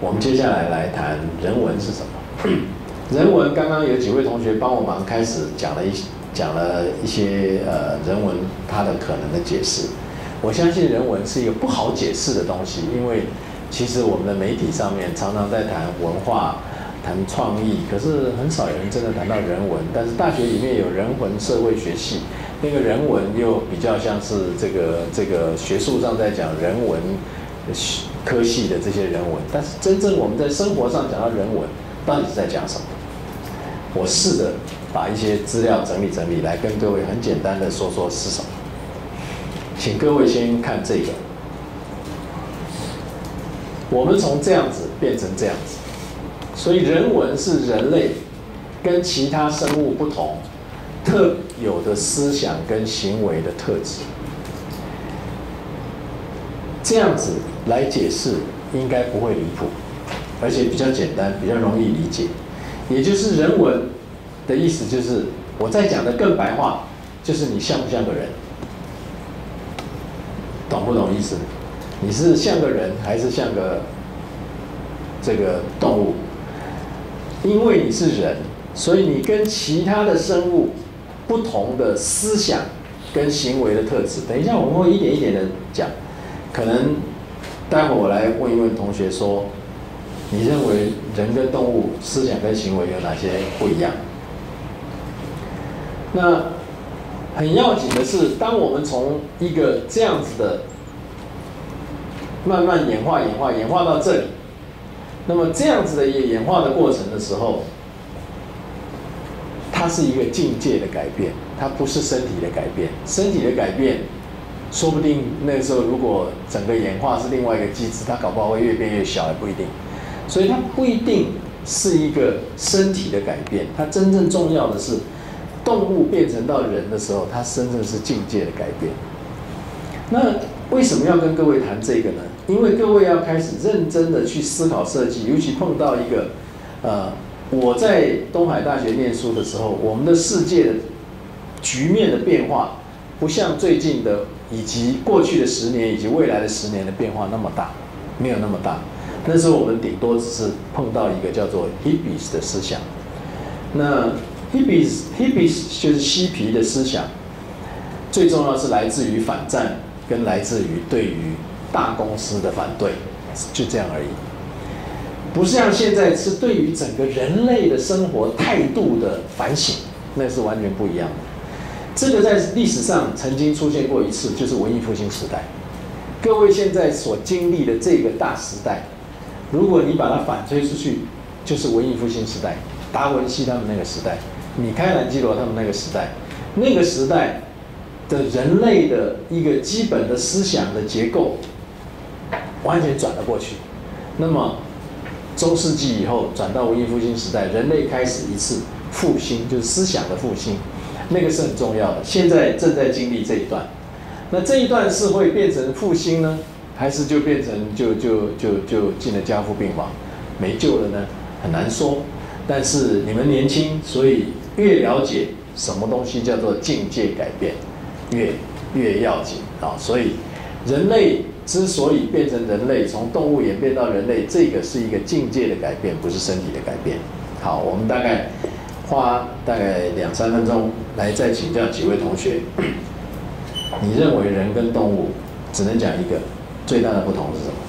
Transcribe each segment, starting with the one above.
我们接下来来谈人文是什么？人文刚刚有几位同学帮我忙开始讲了一些人文它的可能的解释。我相信人文是一个不好解释的东西，因为其实我们的媒体上面常常在谈文化、谈创意，可是很少有人真的谈到人文。但是大学里面有人文社会学系，那个人文又比较像是这个学术上在讲人文科系的这些人文，但是真正我们在生活上讲到人文，到底是在讲什么？我试着把一些资料整理来跟各位很简单的说说是什么。请各位先看这个，我们从这样子变成这样子，所以人文是人类跟其他生物不同特有的思想跟行为的特质。这样子来解释应该不会离谱，而且比较简单，比较容易理解。也就是人文的意思，就是我再讲的更白话，就是你像不像个人，懂不懂意思？你是像个人还是像个这个动物？因为你是人，所以你跟其他的生物不同的思想跟行为的特质。等一下我们会一点一点的讲，可能待会我来问一问同学说，你认为人跟动物思想跟行为有哪些不一样？那很要紧的是，当我们从一个这样子的慢慢演化到这里，那么这样子的演化的过程的时候，它是一个境界的改变，它不是身体的改变。身体的改变，说不定那个时候如果整个演化是另外一个机制，它搞不好会越变越小，也不一定。所以它不一定是一个身体的改变，它真正重要的是动物变成到人的时候，它真正是境界的改变。那为什么要跟各位谈这个呢？因为各位要开始认真的去思考设计，尤其碰到一个我在东海大学念书的时候，我们的世界的局面的变化，不像最近的以及过去的10年以及未来的10年的变化那么大，没有那么大。那时候我们顶多只是碰到一个叫做 hippies 的思想。那 hippies 就是嬉皮的思想，最重要是来自于反战，跟来自于对于大公司的反对，就这样而已。不是像现在是对于整个人类的生活态度的反省，那是完全不一样的。这个在历史上曾经出现过一次，就是文艺复兴时代。各位现在所经历的这个大时代，如果你把它反推出去，就是文艺复兴时代，达文西他们那个时代，米开朗基罗他们那个时代，那个时代的人类的一个基本的思想的结构，完全转了过去。那么中世纪以后转到文艺复兴时代，人类开始一次复兴，就是思想的复兴，那个是很重要的。现在正在经历这一段，那这一段是会变成复兴呢，还是就变成就进了加护病房，没救了呢？很难说。但是你们年轻，所以越了解什么东西叫做境界改变，越要紧啊。所以人类之所以变成人类，从动物演变到人类，这个是一个境界的改变，不是身体的改变。好，我们大概花大概2-3分钟来再请教几位同学，你认为人跟动物只能讲一个最大的不同是什么？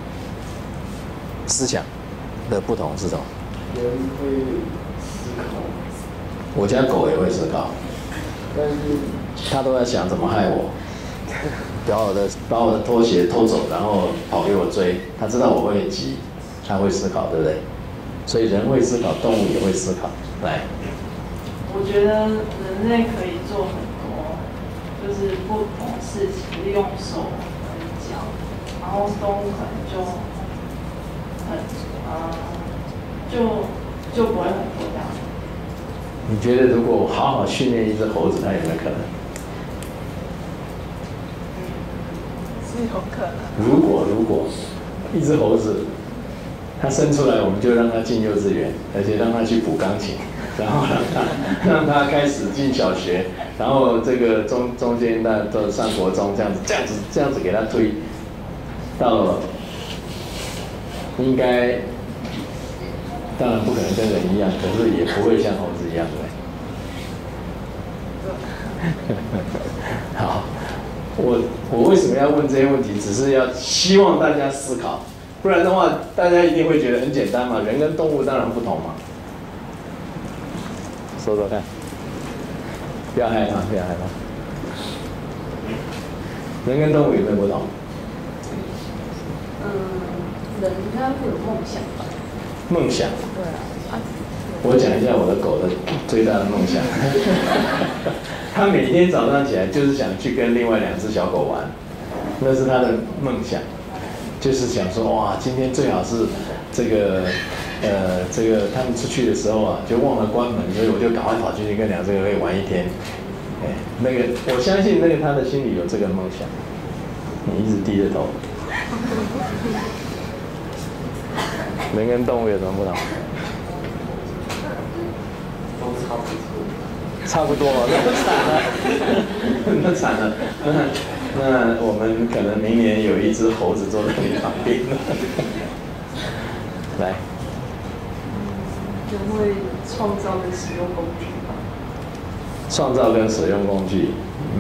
思想的不同是什么？ 人会思考， 我家狗也会思考， 但是它都在想怎么害我。把我的拖鞋偷走，然后跑给我追。他知道我会急，他会思考，对不对？所以人会思考，动物也会思考。来， 我觉得人类可以做很多，就是不同事情，利用手跟脚，然后动物可能就就不会很多这样。 你觉得如果好好训练一只猴子，它有没有可能？ 是有可能。 如果一只猴子，它生出来，我们就让它进幼稚园，而且让它去补钢琴，然后让它开始进小学，然后这个中间那都上国中，这样子给它推到应该，当然不可能跟人一样，可是也不会像猴子一样，对。好，我为什么要问这些问题？只是要希望大家思考，不然的话，大家一定会觉得很简单嘛。人跟动物当然不同嘛。说说看，不要害怕，不要害怕。人跟动物有没有不同？ 人应该会有梦想吧？ 梦想。 对啊。 我讲一下我的狗的最大的梦想。它每天早上起来就是想去跟另外2只小狗玩，那是它的梦想，就是想说哇，今天最好是这个他们出去的时候啊，就忘了关门，所以我就赶快跑进去跟2只可以玩一天。那个我相信他的心里有这个梦想。你一直低着头。人跟动物有什么不同？ 都差不多。 差不多，那惨了，那我们可能明年有1只猴子坐在你旁边。来， 人会创造跟使用工具吧？ 创造跟使用工具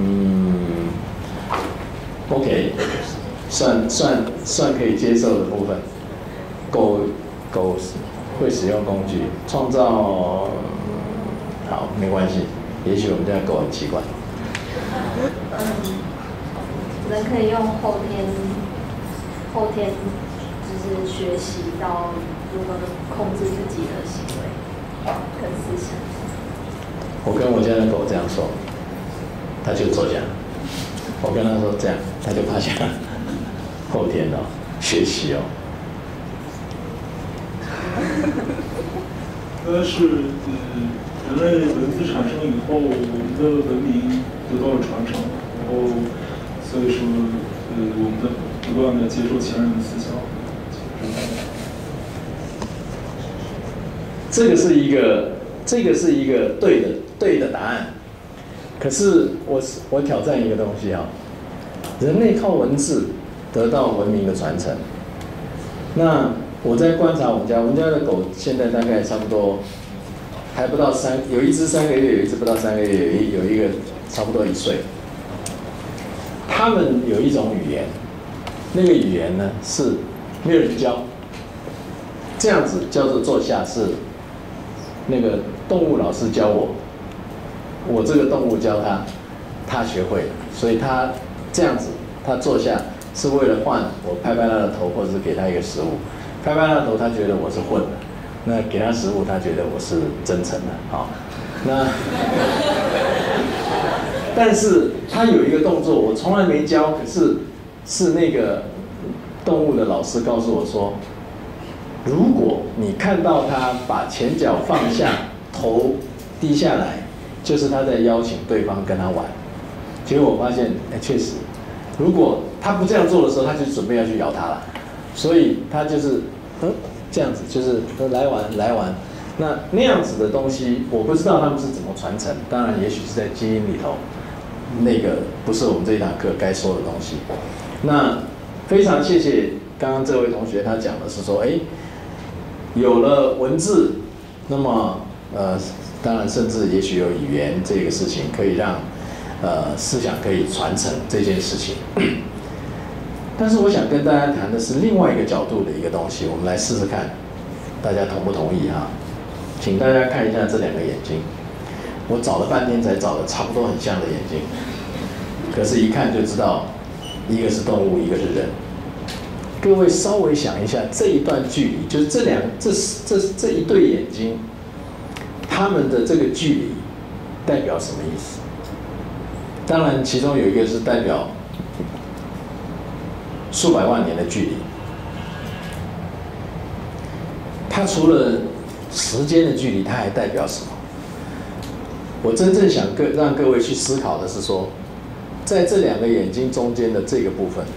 ，OK， 算可以接受的部分。狗会使用工具，创造好没关系。也许我们家的狗很奇怪。 人可以用后天就是学习到如何控制自己的行为跟思想。 我跟我家的狗这样说，它就坐下；我跟它说这样，它就趴下。后天哦，学习哦。 但是人类文字产生以后，我们的文明得到了传承，然后所以说我们在不断的接受前人的思想。 这个是一个对的答案。可是我挑战一个东西啊，人类靠文字得到文明的传承。那我在观察我们家的狗现在大概差不多还不到有1只3个月，有1只不到3个月，有一个差不多1岁。他们有一种语言，那个语言呢是没有人教，这样子叫做坐下，是那个动物老师教我这个动物教他学会了，所以他这样子，他坐下是为了换我拍拍他的头，或者是给他一个食物。拍拍他的头，他觉得我是混的；那给他食物，他觉得我是真诚的。好，那但是他有一个动作，我从来没教，可是那个动物的老师告诉我说，如果你看到他把前脚放下，头低下来，就是他在邀请对方跟他玩。结果我发现，确实，如果他不这样做的时候，他就准备要去咬他了。所以他就是这样子，就是来玩。那样子的东西，我不知道他们是怎么传承。当然，也许是在基因里头，那个不是我们这一堂课该说的东西。那非常谢谢刚刚这位同学，他讲的是说，有了文字，那么当然甚至也许有语言这个事情，可以让思想可以传承这件事情。但是我想跟大家谈的是另外一个角度的一个东西，我们来试试看，大家同不同意哈？请大家看一下这2个眼睛，我找了半天才找的差不多很像的眼睛，可是一看就知道，一个是动物，一个是人。各位稍微想一下，这一段距离，就是这一对眼睛，它们的这个距离代表什么意思？当然，其中有一个是代表数百万年的距离，它除了时间的距离，它还代表什么？我真正想让各位去思考的是说，在这2个眼睛中间的这个部分，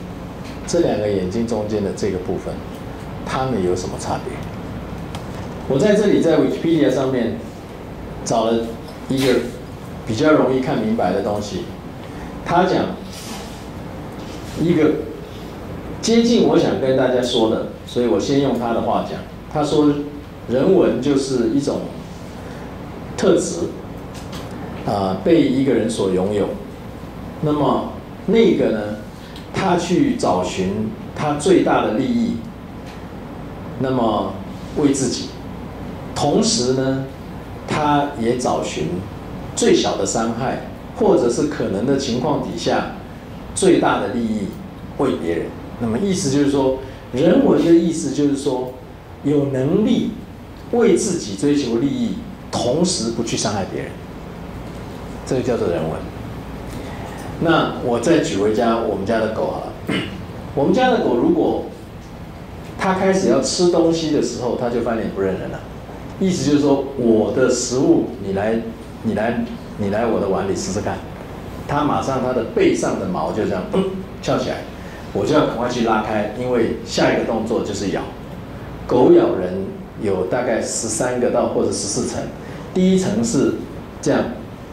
它们有什么差别？我在这里在 Wikipedia 上面找了一个比较容易看明白的东西，他讲一个接近我想跟大家说的，所以我先用他的话讲。他说，人文就是一种特质，被一个人所拥有。那么那个呢，他去找寻他最大的利益，那么为自己，同时呢，他也找寻最小的伤害，或者是可能的情况底下最大的利益为别人。那么意思就是说，人文的意思就是说，有能力为自己追求利益，同时不去伤害别人，这个叫做人文。那我再举回我们家的狗好了，我们家的狗如果它开始要吃东西的时候，它就翻脸不认人了。意思就是说，我的食物你来我的碗里试试看，它马上它的背上的毛就这样翘起来，我就要赶快去拉开，因为下一个动作就是咬。狗咬人有大概13个到或者14层，第一层是这样，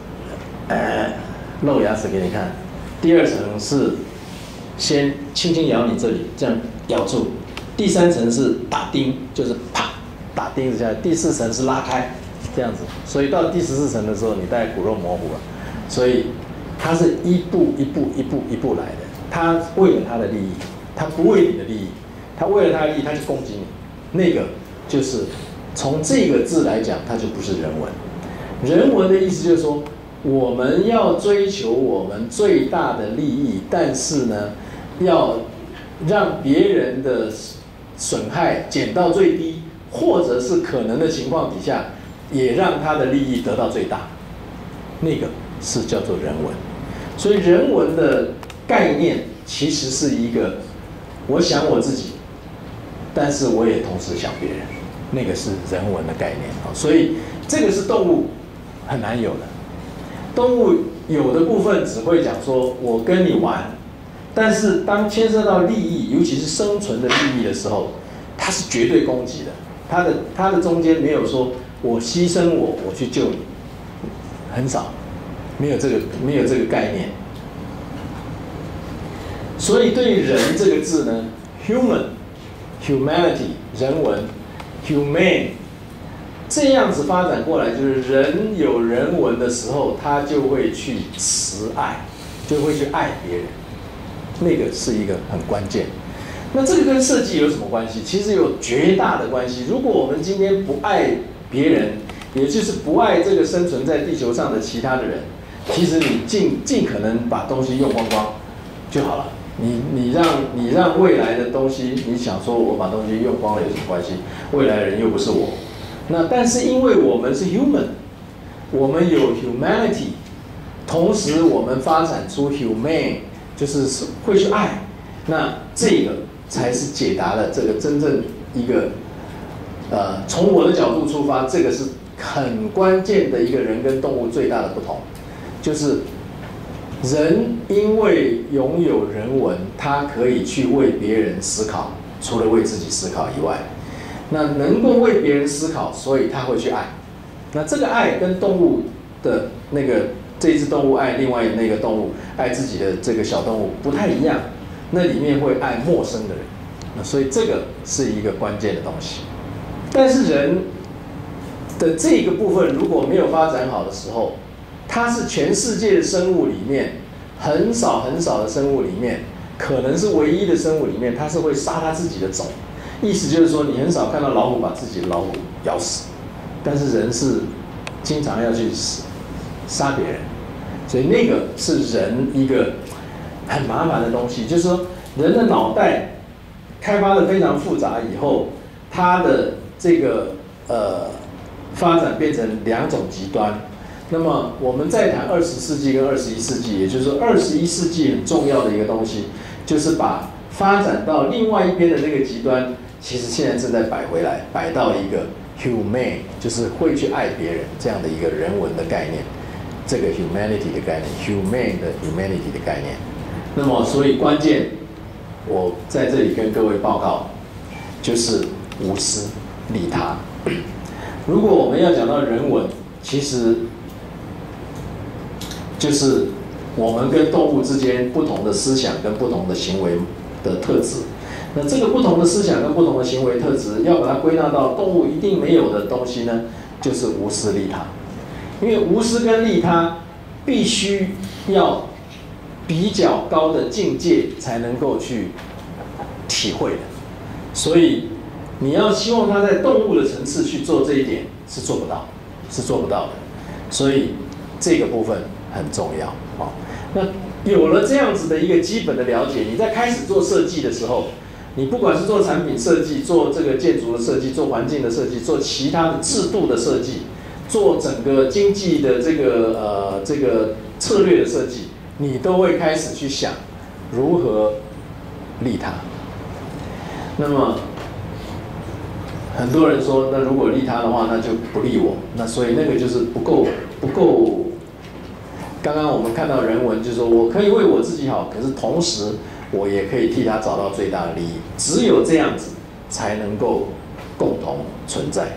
露牙齿给你看，第二层是先轻轻咬你这里，这样咬住，第3层是打钉，就是啪打钉子下来，第4层是拉开，这样子，所以到第14层的时候，你大概骨肉模糊了，所以它是一步一步来的，它为了它的利益，它不为你的利益，它为了它的利益，它就攻击你。那个就是从这个字来讲，它就不是人文。人文的意思就是说，我们要追求我们最大的利益，但是呢，要让别人的损害减到最低，或者是可能的情况底下，也让他的利益得到最大。那个是叫做人文。所以人文的概念其实是一个，我想我自己。但是我也同时想别人，那个是人文的概念啊，所以这个是动物很难有的。动物有的部分只会讲说我跟你玩，但是当牵涉到利益，尤其是生存的利益的时候，它是绝对攻击的。它的中间没有说我牺牲我去救你，很少，没有这个概念。所以对于人这个字呢 ，humanity 人文 humane 这样子发展过来，就是人有人文的时候，他就会去慈爱，就会去爱别人，那个是一个很关键。那这个跟设计有什么关系？其实有绝大的关系。如果我们今天不爱别人，也就是不爱这个生存在地球上的其他的人，其实你尽可能把东西用光光就好了。你让未来的东西，你想说我把东西用光了有什么关系？未来的人又不是我。那但是因为我们是 human， 我们有 humanity， 同时我们发展出 humane， 就是会去爱，那这个才是解答了这个真正一个从我的角度出发，这个是很关键的一个人跟动物最大的不同，就是人因为拥有人文，他可以去为别人思考，除了为自己思考以外，那能够为别人思考，所以他会去爱。那这个爱跟动物的那个这只动物爱另外那个动物爱自己的这个小动物不太一样，那里面会爱陌生的人，那所以这个是一个关键的东西。但是人的这个部分如果没有发展好的时候，它是全世界的生物里面很少的生物里面，可能是唯一的生物里面，它是会杀它自己的种。意思就是说，你很少看到老虎把自己的老虎咬死，但是人是经常要去杀别人，所以那个是人一个很麻烦的东西。就是说，人的脑袋开发的非常复杂以后，它的这个发展变成两种极端。那么我们再谈20世纪跟21世纪，也就是说21世纪很重要的一个东西，就是把发展到另外一边的那个极端，其实现在正在摆回来，摆到一个 humane， 就是会去爱别人这样的一个人文的概念，这个 humanity 的概念 ，humane 的 humanity 的概念。那么所以关键，我在这里跟各位报告，就是无私利他。如果我们要讲到人文，其实就是我们跟动物之间不同的思想跟不同的行为的特质。 那这个不同的思想跟不同的行为特质，要把它归纳到动物一定没有的东西呢，就是无私利他。因为无私跟利他必须要比较高的境界才能够去体会的，所以你要希望他在动物的层次去做这一点是做不到，是做不到的。所以这个部分很重要啊。那有了这样子的一个基本的了解，你在开始做设计的时候，你不管是做产品设计、做这个建筑的设计、做环境的设计、做其他的制度的设计、做整个经济的这个策略的设计，你都会开始去想如何利他。那么很多人说，那如果利他的话，那就不利我。那所以那个就是不够。刚刚我们看到人文，就是说我可以为我自己好，可是同时我也可以替他找到最大的利益。只有这样子，才能够共同存在。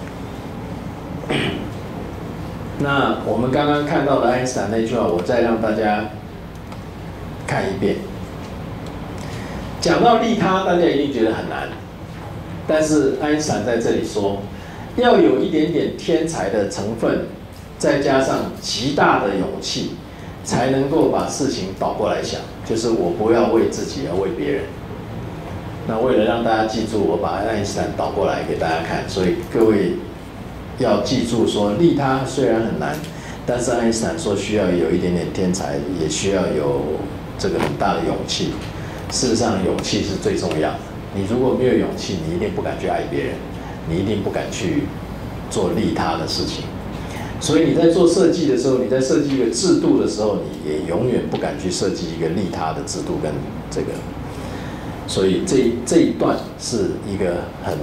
那我们刚刚看到的爱因斯坦那句话，我再让大家看一遍。讲到利他，大家一定觉得很难，但是爱因斯坦在这里说，要有一点点天才的成分，再加上极大的勇气，才能够把事情倒过来想，就是我不要为自己，而为别人。那为了让大家记住，我把爱因斯坦倒过来给大家看，所以各位要记住说，利他虽然很难，但是爱因斯坦说需要有一点点天才，也需要有这个很大的勇气。事实上，勇气是最重要的。你如果没有勇气，你一定不敢去爱别人，你一定不敢去做利他的事情。所以你在做设计的时候，你在设计一个制度的时候，你也永远不敢去设计一个利他的制度跟这个。所以这一段是一个很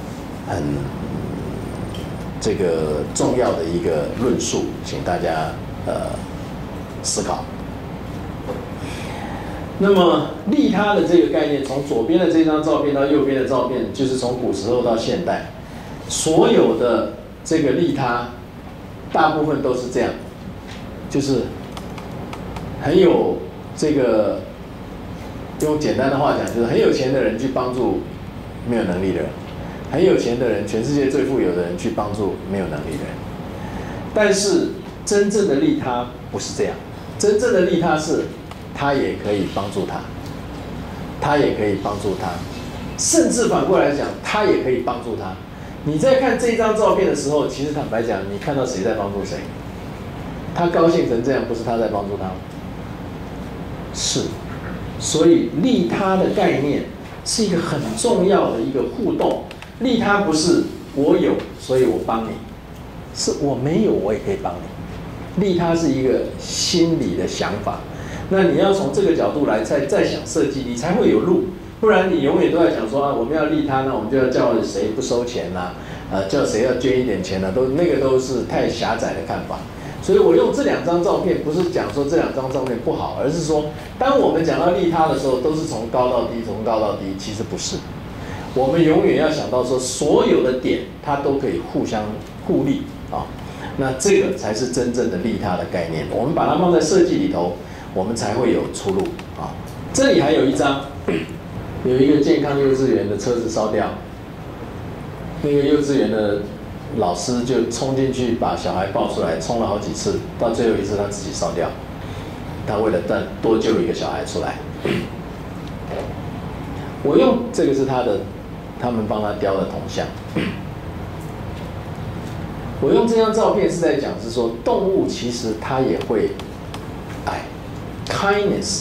这个重要的一个论述，请大家思考。那么利他的这个概念，从左边的这张照片到右边的照片，就是从古时候到现代，所有的这个利他，大部分都是这样，就是很有这个，用简单的话讲，就是很有钱的人去帮助没有能力的人，很有钱的人，全世界最富有的人去帮助没有能力的人。但是真正的利他不是这样，真正的利他是，他也可以帮助他，他也可以帮助他，甚至反过来讲，他也可以帮助他。你在看这张照片的时候，其实坦白讲，你看到谁在帮助谁？他高兴成这样，不是他在帮助他吗？是。所以利他的概念是一个很重要的一个互动。利他不是我有，所以我帮你，是我没有，我也可以帮你。利他是一个心理的想法。那你要从这个角度来再想设计，你才会有路。不然你永远都在讲说啊，我们要利他，那我们就要叫谁不收钱啦，叫谁要捐一点钱啦，那个都是太狭窄的看法。所以我用这两张照片，不是讲说这两张照片不好，而是说，当我们讲到利他的时候，都是从高到低，从高到低，其实不是。我们永远要想到说，所有的点它都可以互相互利啊。那这个才是真正的利他的概念。我们把它放在设计里头，我们才会有出路啊。这里还有一张，有一个健康幼稚园的车子烧掉，那个幼稚园的老师就冲进去把小孩抱出来，冲了好几次，到最后一次他自己烧掉。他为了多救一个小孩出来，我用这个是他们帮他雕的铜像。我用这张照片是在讲，是说动物其实它也会爱 ，kindness。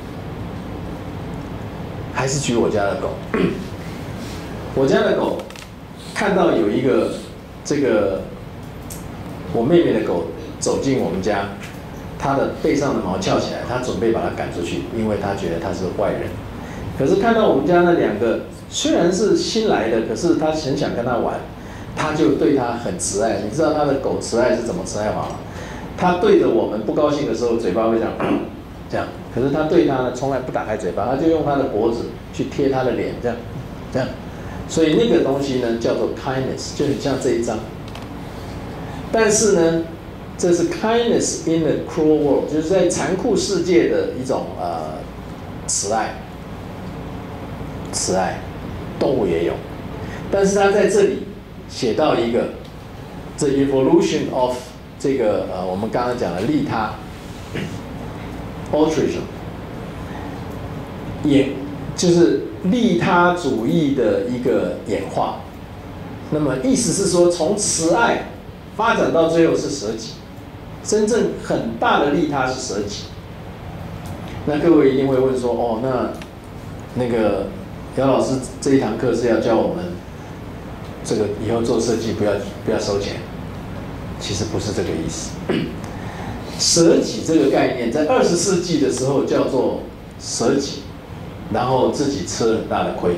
还是举我家的狗，我家的狗看到有一个这个我妹妹的狗走进我们家，它的背上的毛翘起来，它准备把它赶出去，因为它觉得它是坏人。可是看到我们家那两个虽然是新来的，可是它很想跟它玩，它就对它很慈爱。你知道它的狗慈爱是怎么慈爱吗？它对着我们不高兴的时候，嘴巴会这样。可是他对他呢，从来不打开嘴巴，他就用他的脖子去贴他的脸，这样，所以那个东西呢叫做 kindness， 就很像这一张。但是呢，这是 kindness in the cruel world， 就是在残酷世界的一种慈爱。 慈爱，动物也有，但是他在这里写到一个 the evolution of 这个我们刚刚讲的利他 altruism， 也就是利他主义的一个演化。那么意思是说，从慈爱发展到最后是舍己，真正很大的利他是舍己。那各位一定会问说，哦，那个姚老师这一堂课是要教我们这个以后做设计不要收钱？其实不是这个意思。舍己这个概念在20世纪的时候叫做舍己，然后自己吃了很大的亏。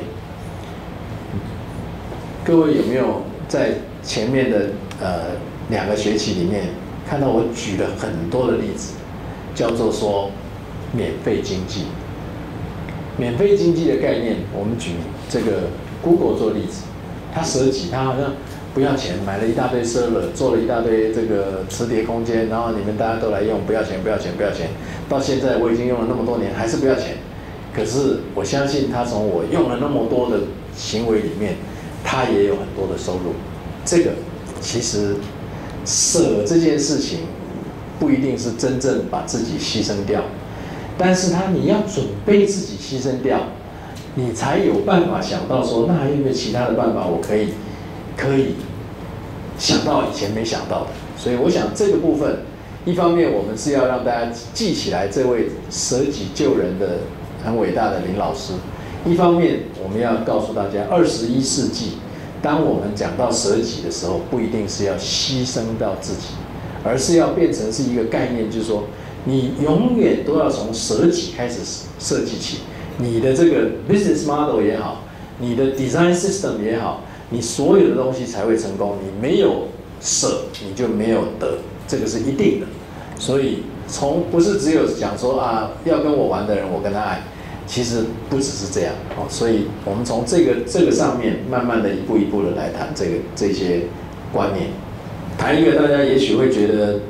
各位有没有在前面的2个学期里面看到我举了很多的例子，叫做说免费经济。免费经济的概念，我们举这个 Google 做例子，它舍己，它好像不要钱，买了一大堆 server， 做了一大堆这个磁碟空间，然后你们大家都来用，不要钱，不要钱，不要钱。到现在我已经用了那么多年，还是不要钱。可是我相信他从我用了那么多的行为里面，他也有很多的收入。这个其实舍这件事情不一定是真正把自己牺牲掉，但是你要准备自己牺牲掉，你才有办法想到说，那还有没有其他的办法我可以想到以前没想到的。所以我想这个部分，一方面我们是要让大家记起来这位舍己救人的很伟大的林老师，一方面我们要告诉大家，21世纪当我们讲到舍己的时候，不一定是要牺牲到自己，而是要变成是一个概念，就是说你永远都要从舍己开始设计起，你的这个 business model 也好，你的 design system 也好，你所有的东西才会成功。你没有舍，你就没有得，这个是一定的。所以不是只有讲说要跟我玩的人我跟他爱，其实不只是这样。所以我们从这个上面慢慢的一步一步的来谈这些观念。谈一个大家也许会觉得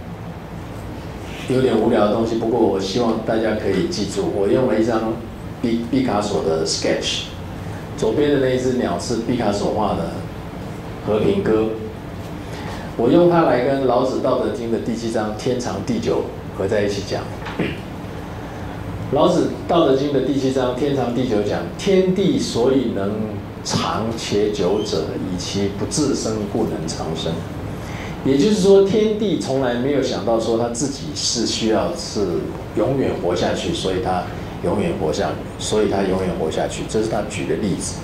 有点无聊的东西，不过我希望大家可以记住，我用了一张毕卡索的 sketch， 左边的那一只鸟是毕卡索画的和平鸽，我用它来跟老子《道德经》的第7章天长地久合在一起讲。老子《道德经》的第7章天长地久讲，天地所以能长且久者，以其不自生，故能长生。也就是说，天地从来没有想到说他自己是需要是永远活下去，所以他永远活下去，这是他举的例子。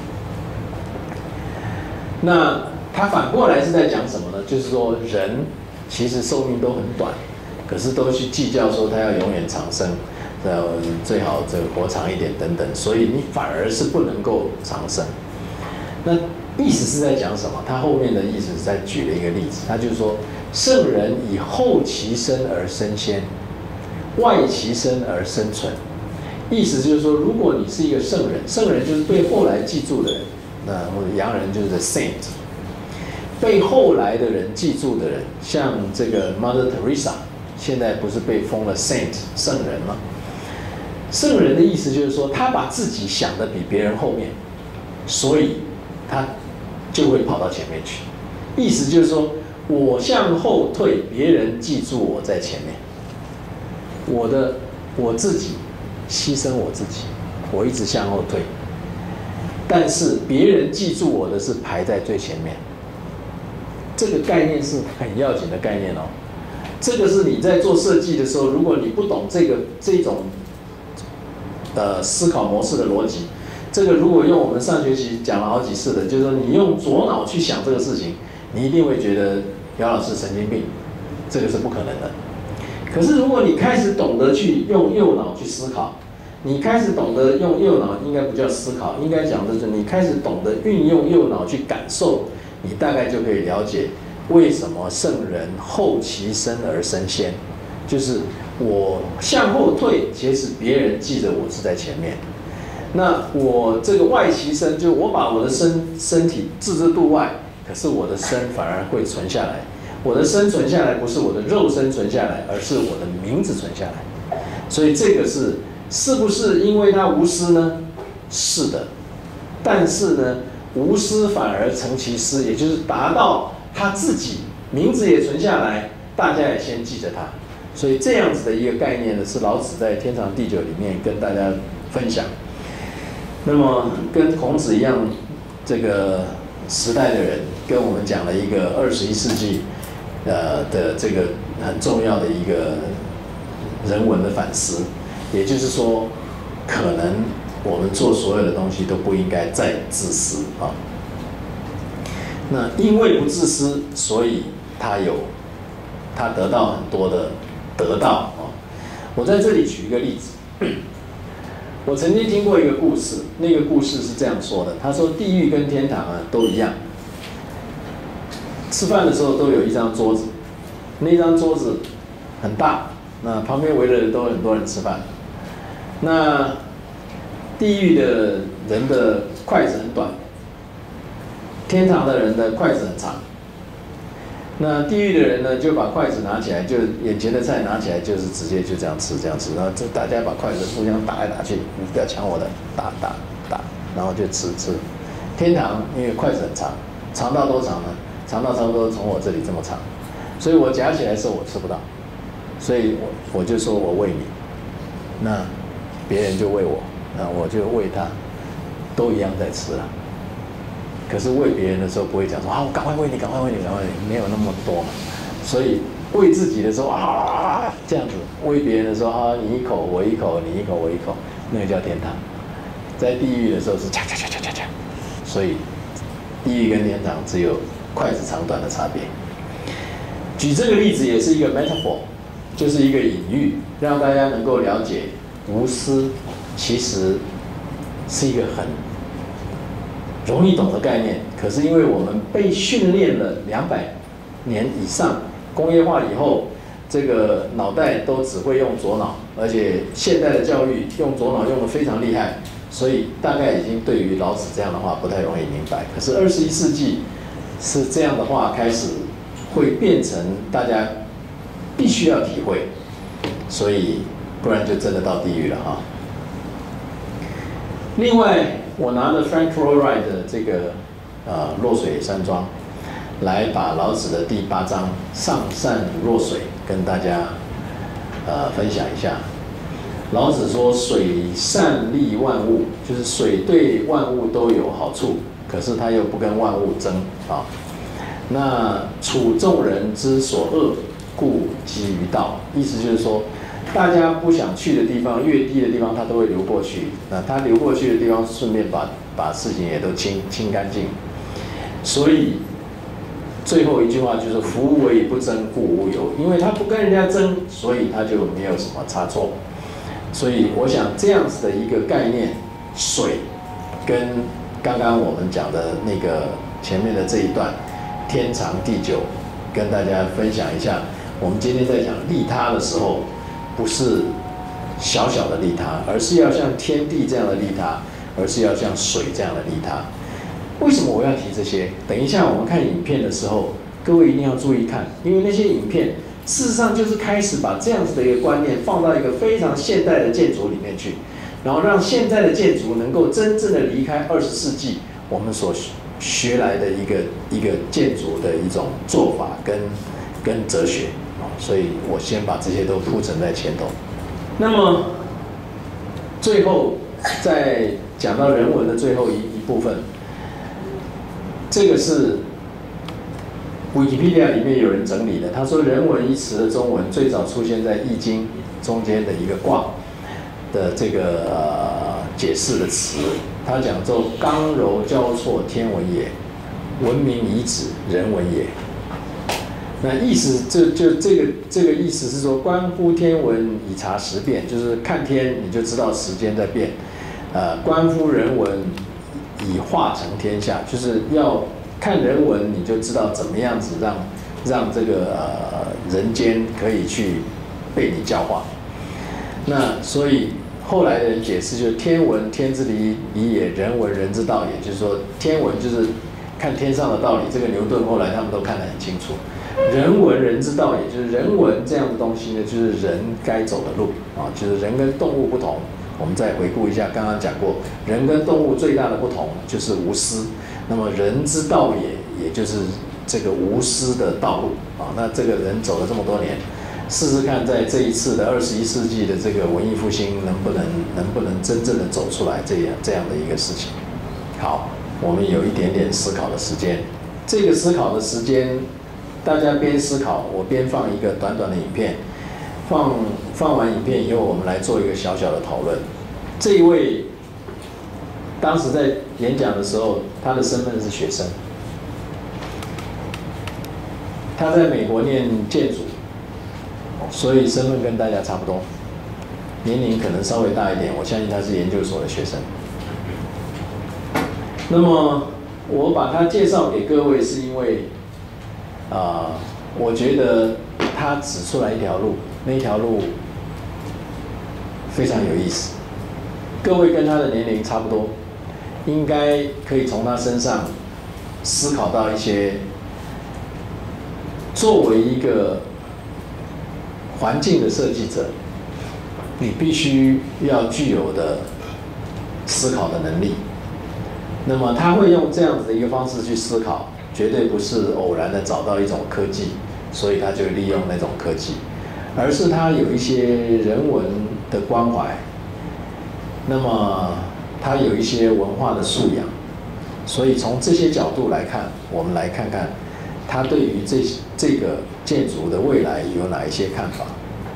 那他反过来是在讲什么呢？就是说人其实寿命都很短，可是都去计较说他要永远长生，最好这个活长一点等等，所以你反而是不能够长生。那意思是在讲什么？他后面的意思是在举了一个例子，他就是说，圣人以后其身而身先，外其身而生存。意思就是说，如果你是一个圣人，圣人就是被后来记住的人，或者洋人就是 the saint， 被后来的人记住的人，像这个 Mother Teresa， 现在不是被封了 saint 圣人吗？圣人的意思就是说，他把自己想的比别人后面，所以他就会跑到前面去。意思就是说，我向后退，别人记住我在前面，我自己牺牲我自己，我一直向后退，但是别人记住我的是排在最前面。这个概念是很要紧的概念哦。这个是你在做设计的时候，如果你不懂这种思考模式的逻辑，这个如果用我们上学期讲了好几次的，就是说你用左脑去想这个事情，你一定会觉得姚老师神经病，这个是不可能的。可是如果你开始懂得去用右脑去思考，你开始懂得用右脑，应该不叫思考，应该讲的是你开始懂得运用右脑去感受，你大概就可以了解为什么圣人后其身而身先，就是我向后退，其实别人记着我是在前面。那我这个外其身，就我把我的身体置之度外，可是我的身反而会存下来。我的身存下来，不是我的肉身存下来，而是我的名字存下来。所以这个是不是因为他无私呢？是的， 但是呢，无私反而成其私，也就是达到他自己名字也存下来，大家也先记着他。所以这样子的一个概念呢，是老子在《天长地久》里面跟大家分享。那么跟孔子一样，这个时代的人跟我们讲了一个21世纪的这个很重要的一个人文的反思，也就是说，可能我们做所有的东西都不应该再自私啊。那因为不自私，所以他得到很多的得到啊。我在这里举一个例子。我曾经听过一个故事，那个故事是这样说的：他说，地狱跟天堂啊都一样，吃饭的时候都有一张桌子，那张桌子很大，那旁边围的人都有很多人吃饭。那地狱的人的筷子很短，天堂的人的筷子很长。那地狱的人呢，就把筷子拿起来，就眼前的菜拿起来，就是直接就这样吃，然后这大家把筷子互相打来打去，你不要抢我的，打，然后就吃。天堂因为筷子很长，长到多长呢？长到差不多从我这里这么长，所以我夹起来的时候我吃不到，所以我就说我喂你，那别人就喂我，那我就喂他，都一样在吃了。可是喂别人的时候不会讲说我赶快喂你，没有那么多嘛。所以喂自己的时候这样子，喂别人的时候你一口我一口，你一口我一口，那个叫天堂。在地狱的时候是恰。所以地狱跟天堂只有筷子长短的差别。举这个例子也是一个 metaphor， 就是一个隐喻，让大家能够了解无私其实是一个很容易懂的概念，可是因为我们被训练了200年以上，工业化以后，这个脑袋都只会用左脑，而且现代的教育用左脑用得非常厉害，所以大概已经对于老子这样的话不太容易明白。可是21世纪是这样的话开始会变成大家必须要体会，所以不然就真的到地狱了哈。另外，我拿着 Frank Lloyd Wright 的这个落水山庄，来把老子的第8章上善若水跟大家分享一下。老子说水善利万物，就是水对万物都有好处，可是他又不跟万物争啊。那处众人之所恶，故几于道，意思就是说，大家不想去的地方，越低的地方他都会流过去。那他流过去的地方，顺便把事情也都清干净。所以最后一句话就是“夫唯不争，故无有”，因为他不跟人家争，所以他就没有什么差错。所以我想这样子的一个概念，水跟刚刚我们讲的那个前面的这一段天长地久，跟大家分享一下。我们今天在讲利他的时候，不是小小的利他，而是要像天地这样的利他，而是要像水这样的利他。为什么我要提这些？等一下我们看影片的时候，各位一定要注意看，因为那些影片事实上就是开始把这样子的一个观念放到一个非常现代的建筑里面去，然后让现在的建筑能够真正的离开20世纪我们所学来的一个建筑的一种做法跟哲学。所以我先把这些都铺陈在前头。那么最后再讲到人文的最后一部分，这个是 Wikipedia 里面有人整理的。他说，人文一词的中文最早出现在《易经》中间的一个卦的这个解释的词，他讲做刚柔交错，天文也；文明以止，人文也。那意思这个意思是说，观乎天文以察时变，就是看天你就知道时间在变。观乎人文以化成天下，就是要看人文你就知道怎么样子让这个人间可以去被你教化。那所以后来的人解释就是天文天之理也，人文人之道也，就是说天文就是看天上的道理，这个牛顿后来他们都看得很清楚。人文人之道，也就是人文这样的东西呢，就是人该走的路啊，就是人跟动物不同， 我们再回顾一下，刚刚讲过，人跟动物最大的不同就是无私。那么人之道也就是这个无私的道路啊。那这个人走了这么多年，试试看，在这一次的21世纪的这个文艺复兴，能不能真正的走出来这样的一个事情？好，我们有一点点思考的时间。这个思考的时间，大家边思考，我边放一个短短的影片。放完影片以后，我们来做一个小小的讨论。这一位当时在演讲的时候，他的身份是学生，他在美国念建筑，所以身份跟大家差不多，年龄可能稍微大一点。我相信他是研究所的学生。那么我把他介绍给各位，是因为我觉得他指出来一条路，那条路非常有意思。各位跟他的年龄差不多，应该可以从他身上思考到一些作为一个环境的设计者，你必须要具有的思考的能力。那么他会用这样子的一个方式去思考，绝对不是偶然的找到一种科技，所以他就利用那种科技，而是他有一些人文的关怀，那么他有一些文化的素养，所以从这些角度来看，我们来看看他对于这个建筑的未来有哪一些看法。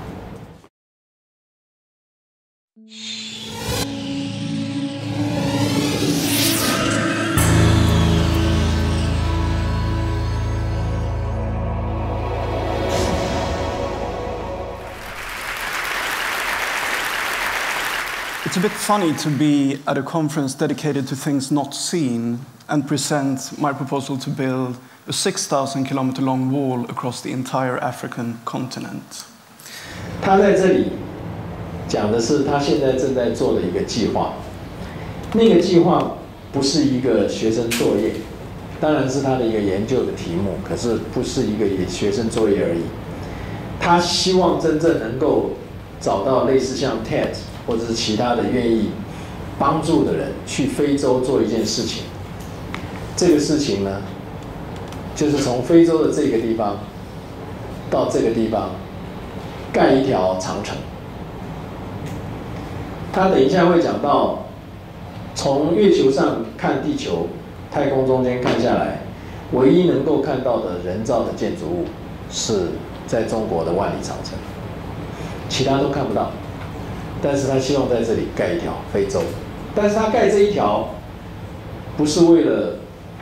It's a bit funny to be at a conference dedicated to things not seen and present my proposal to build a 6,000-kilometer long wall across the entire African continent. 他在这里讲的是他现在正在做的一个计划，那个计划不是一个学生作业，当然是他的一个研究的题目，可是不是一个学生作业而已。他希望真正能够找到类似像 TED 或者是其他的愿意帮助的人，去非洲做一件事情。这个事情呢，就是从非洲的这个地方到这个地方盖一条长城。他等一下会讲到，从月球上看地球，太空中间看下来，唯一能够看到的人造的建筑物是在中国的万里长城，其他都看不到。但是他希望在这里盖一条非洲，但是他盖这一条不是为了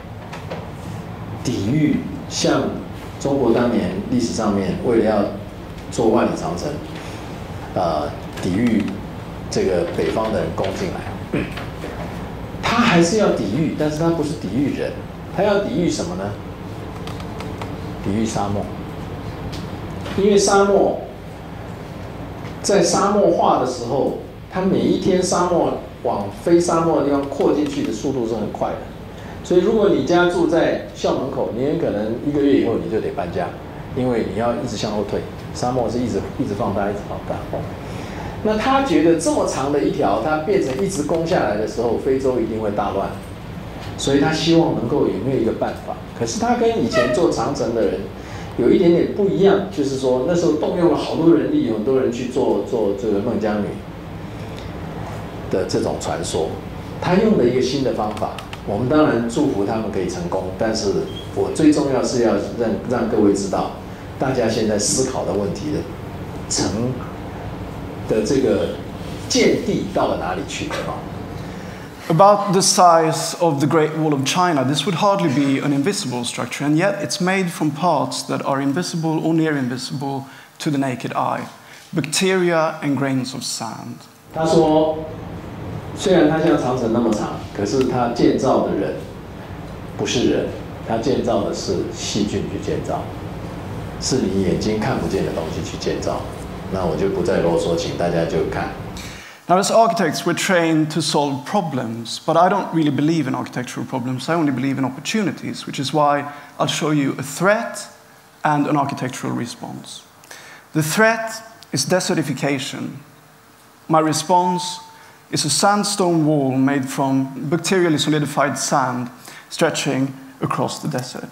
抵御像中国当年历史上面为了要做万里长城，抵御这个北方的人攻进来，他还是要抵御，但是他不是抵御人，他要抵御什么呢？抵御沙漠，因为沙漠在沙漠化的时候，它每一天沙漠往非沙漠的地方扩进去的速度是很快的，所以如果你家住在校门口，你很可能1个月以后你就得搬家，因为你要一直向后退，沙漠是一直放大，一直放大。那他觉得这么长的一条，它变成一直攻下来的时候，非洲一定会大乱，所以他希望能够有没有一个办法。可是他跟以前做长城的人有一点点不一样，就是说那时候动用了好多人力，很多人去做这个孟姜女的这种传说。他用了一个新的方法，我们当然祝福他们可以成功，但是我最重要是要让各位知道，大家现在思考的问题的这个见地到了哪里去啊 ？About the size of the Great Wall of China, this would hardly be an invisible structure, and yet it's made from parts that are invisible or near invisible to the naked eye, bacteria and grains of sand. 他说，虽然它像长城那么长，可是它建造的人不是人，它建造的是细菌去建造，是你眼睛看不见的东西去建造。那我就不再啰嗦，请大家就看。 Now, as architects, we're trained to solve problems, but I don't really believe in architectural problems. I only believe in opportunities, which is why I'll show you a threat and an architectural response. The threat is desertification. My response is a sandstone wall made from bacterially solidified sand stretching across the desert.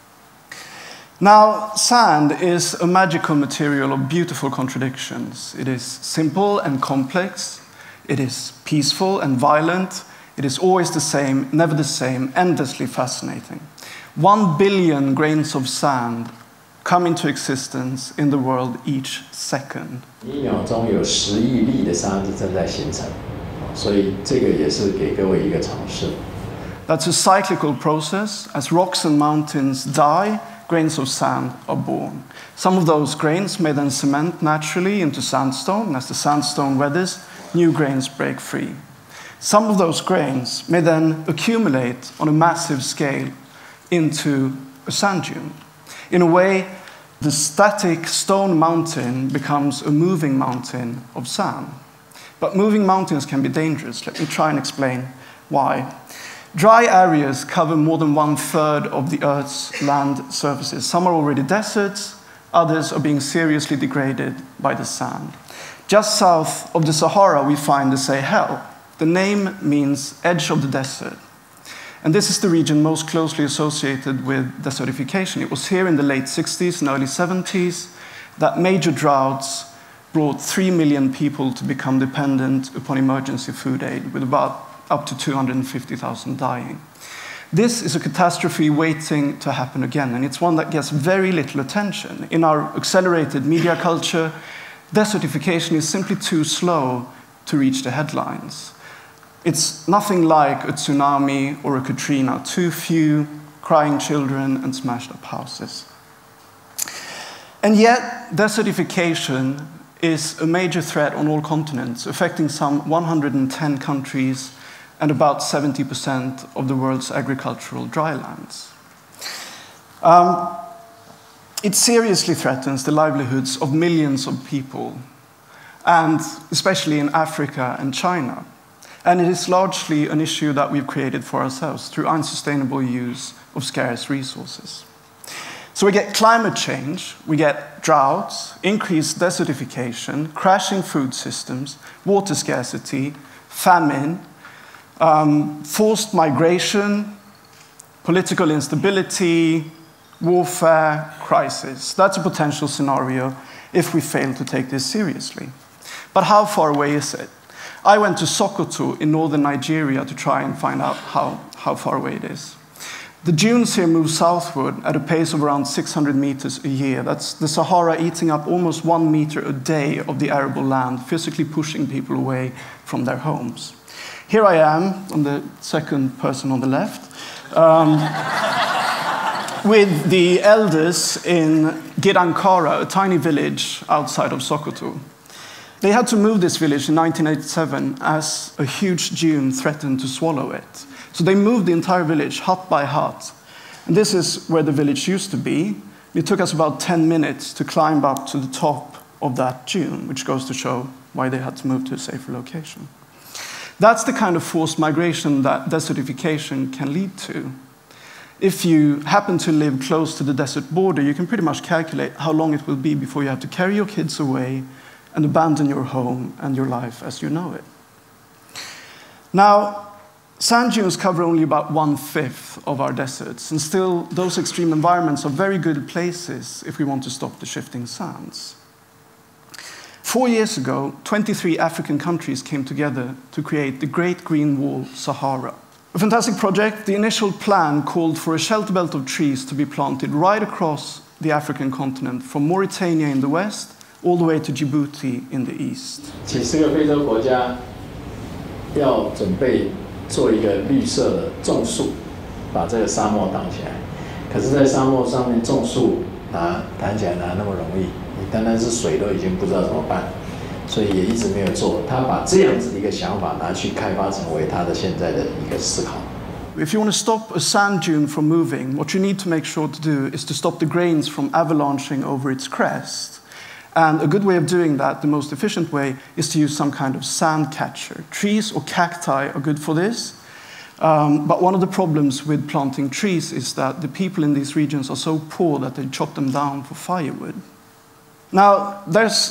Now, sand is a magical material of beautiful contradictions. It is simple and complex. It is peaceful and violent. It is always the same, never the same, endlessly fascinating. 1 billion grains of sand come into existence in the world each second. 1秒钟有10亿粒的沙子正在形成，所以这个也是给各位一个尝试。 That's a cyclical process. As rocks and mountains die, grains of sand are born. Some of those grains may then cement naturally into sandstone, and as the sandstone weathers, new grains break free. Some of those grains may then accumulate on a massive scale into a sand dune. In a way, the static stone mountain becomes a moving mountain of sand. But moving mountains can be dangerous. Let me try and explain why. Dry areas cover more than 1/3 of the Earth's land surfaces. Some are already deserts, others are being seriously degraded by the sand. Just south of the Sahara, we find the Sahel. The name means edge of the desert. And this is the region most closely associated with desertification. It was here in the late 60s and early 70s that major droughts brought 3 million people to become dependent upon emergency food aid, with about up to 250,000 dying. This is a catastrophe waiting to happen again, and it's one that gets very little attention. In our accelerated media culture, desertification is simply too slow to reach the headlines. It's nothing like a tsunami or a Katrina, too few crying children and smashed up houses. And yet, desertification is a major threat on all continents, affecting some 110 countries and about 70% of the world's agricultural drylands. It seriously threatens the livelihoods of millions of people, and especially in Africa and China. And it is largely an issue that we've created for ourselves through unsustainable use of scarce resources. So we get climate change, we get droughts, increased desertification, crashing food systems, water scarcity, famine, forced migration, political instability, warfare, crisis. That's a potential scenario if we fail to take this seriously. But how far away is it? I went to Sokoto in northern Nigeria to try and find out how far away it is. The dunes here move southward at a pace of around 600 meters a year. That's the Sahara eating up almost 1 meter a day of the arable land, physically pushing people away from their homes. Here I am, on the second person on the left, with the elders in Gidankara, a tiny village outside of Sokoto. They had to move this village in 1987 as a huge dune threatened to swallow it. So they moved the entire village, hut by hut. And this is where the village used to be. It took us about 10 minutes to climb up to the top of that dune, which goes to show why they had to move to a safer location. That's the kind of forced migration that desertification can lead to. If you happen to live close to the desert border, you can pretty much calculate how long it will be before you have to carry your kids away and abandon your home and your life as you know it. Now, sand dunes cover only about 1/5 of our deserts, and still those extreme environments are very good places if we want to stop the shifting sands. 4 years ago, 23 African countries came together to create the Great Green Wall Sahara. A fantastic project. The initial plan called for a shelter belt of trees to be planted right across the African continent, from Mauritania in the west all the way to Djibouti in the east. 70个非洲国家要准备做一个绿色的种树，把这个沙漠挡起来。可是，在沙漠上面种树谈起来哪那么容易？你单单是水都已经不知道怎么办，所以也一直没有做。他把这样子的一个想法拿去开发成为他的现在的一个思考。 If you want to stop a sand dune from moving, what you need to make sure to do is to stop the grains from avalanching over its crest. And a good way of doing that, the most efficient way, is to use some kind of sand catcher. Trees or cacti are good for this. But one of the problems with planting trees is that the people in these regions are so poor that they chop them down for firewood. Now, there's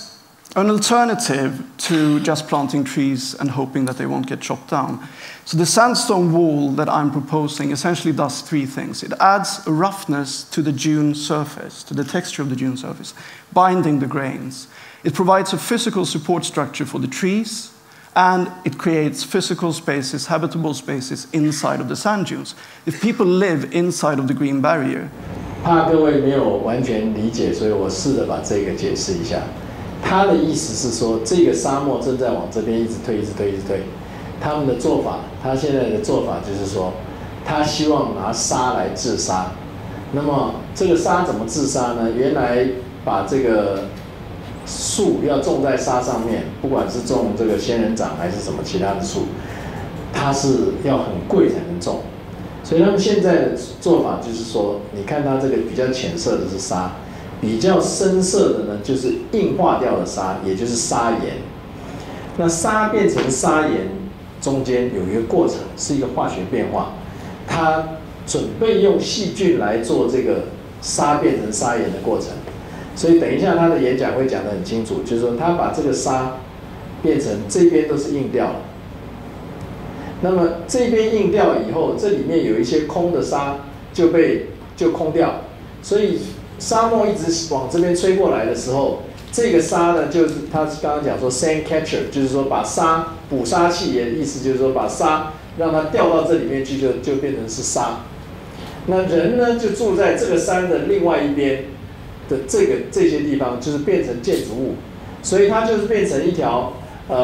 an alternative to just planting trees and hoping that they won't get chopped down. So the sandstone wall that I'm proposing essentially does three things. It adds a roughness to the dune surface, to the texture of the dune surface, binding the grains. It provides a physical support structure for the trees, and it creates physical spaces, habitable spaces inside of the sand dunes. If people live inside of the green barrier, 怕各位没有完全理解，所以我试着把这个解释一下。他的意思是说，这个沙漠正在往这边一直推，一直推，一直推。他们的做法，他现在的做法就是说，他希望拿沙来治沙。那么这个沙怎么治沙呢？原来把这个树要种在沙上面，不管是种这个仙人掌还是什么其他的树，它是要很贵才能种。所以他们现在的做法就是说，你看它这个比较浅色的是沙，比较深色的呢就是硬化掉的沙，也就是砂岩。那沙变成砂岩中间有一个过程，是一个化学变化，它准备用细菌来做这个沙变成砂岩的过程。所以等一下他的演讲会讲得很清楚，就是说他把这个沙变成这边都是硬掉了。那么这边硬掉以后，这里面有一些空的沙就空掉，所以沙漠一直往这边吹过来的时候，这个沙呢，就是他刚刚讲说 sand catcher， 就是说把沙捕沙器，也意思就是说把沙让它掉到这里面去，就变成是沙。那人呢就住在这个山的另外一边的这些地方，就是变成建筑物，所以它就是变成一条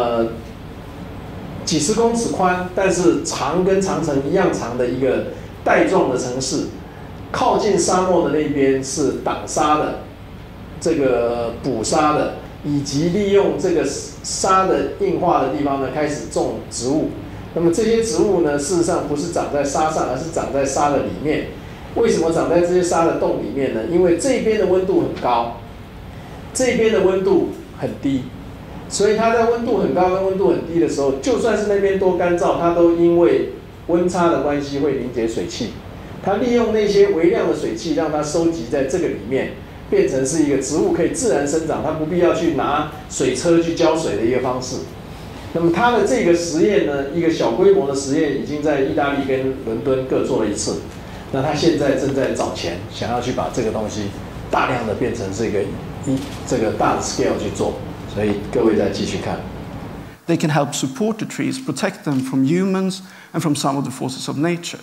几十公尺宽，但是长跟长城一样长的一个带状的城市。靠近沙漠的那边是挡沙的，这个捕沙的，以及利用这个沙的硬化的地方呢，开始种植物。那么这些植物呢，事实上不是长在沙上，而是长在沙的里面。为什么长在这些沙的洞里面呢？因为这边的温度很高，这边的温度很低，所以它在温度很高跟温度很低的时候，就算是那边多干燥，它都因为温差的关系会凝结水汽。它利用那些微量的水汽，让它收集在这个里面，变成是一个植物可以自然生长，它不必要去拿水车去浇水的一个方式。那么它的这个实验呢，一个小规模的实验，已经在意大利跟伦敦各做了一次。那他现在正在找钱，想要去把这个东西大量的变成这个大的 scale 去做。所以各位再继续看。 They can help support the trees, protect them from humans and from some of the forces of nature.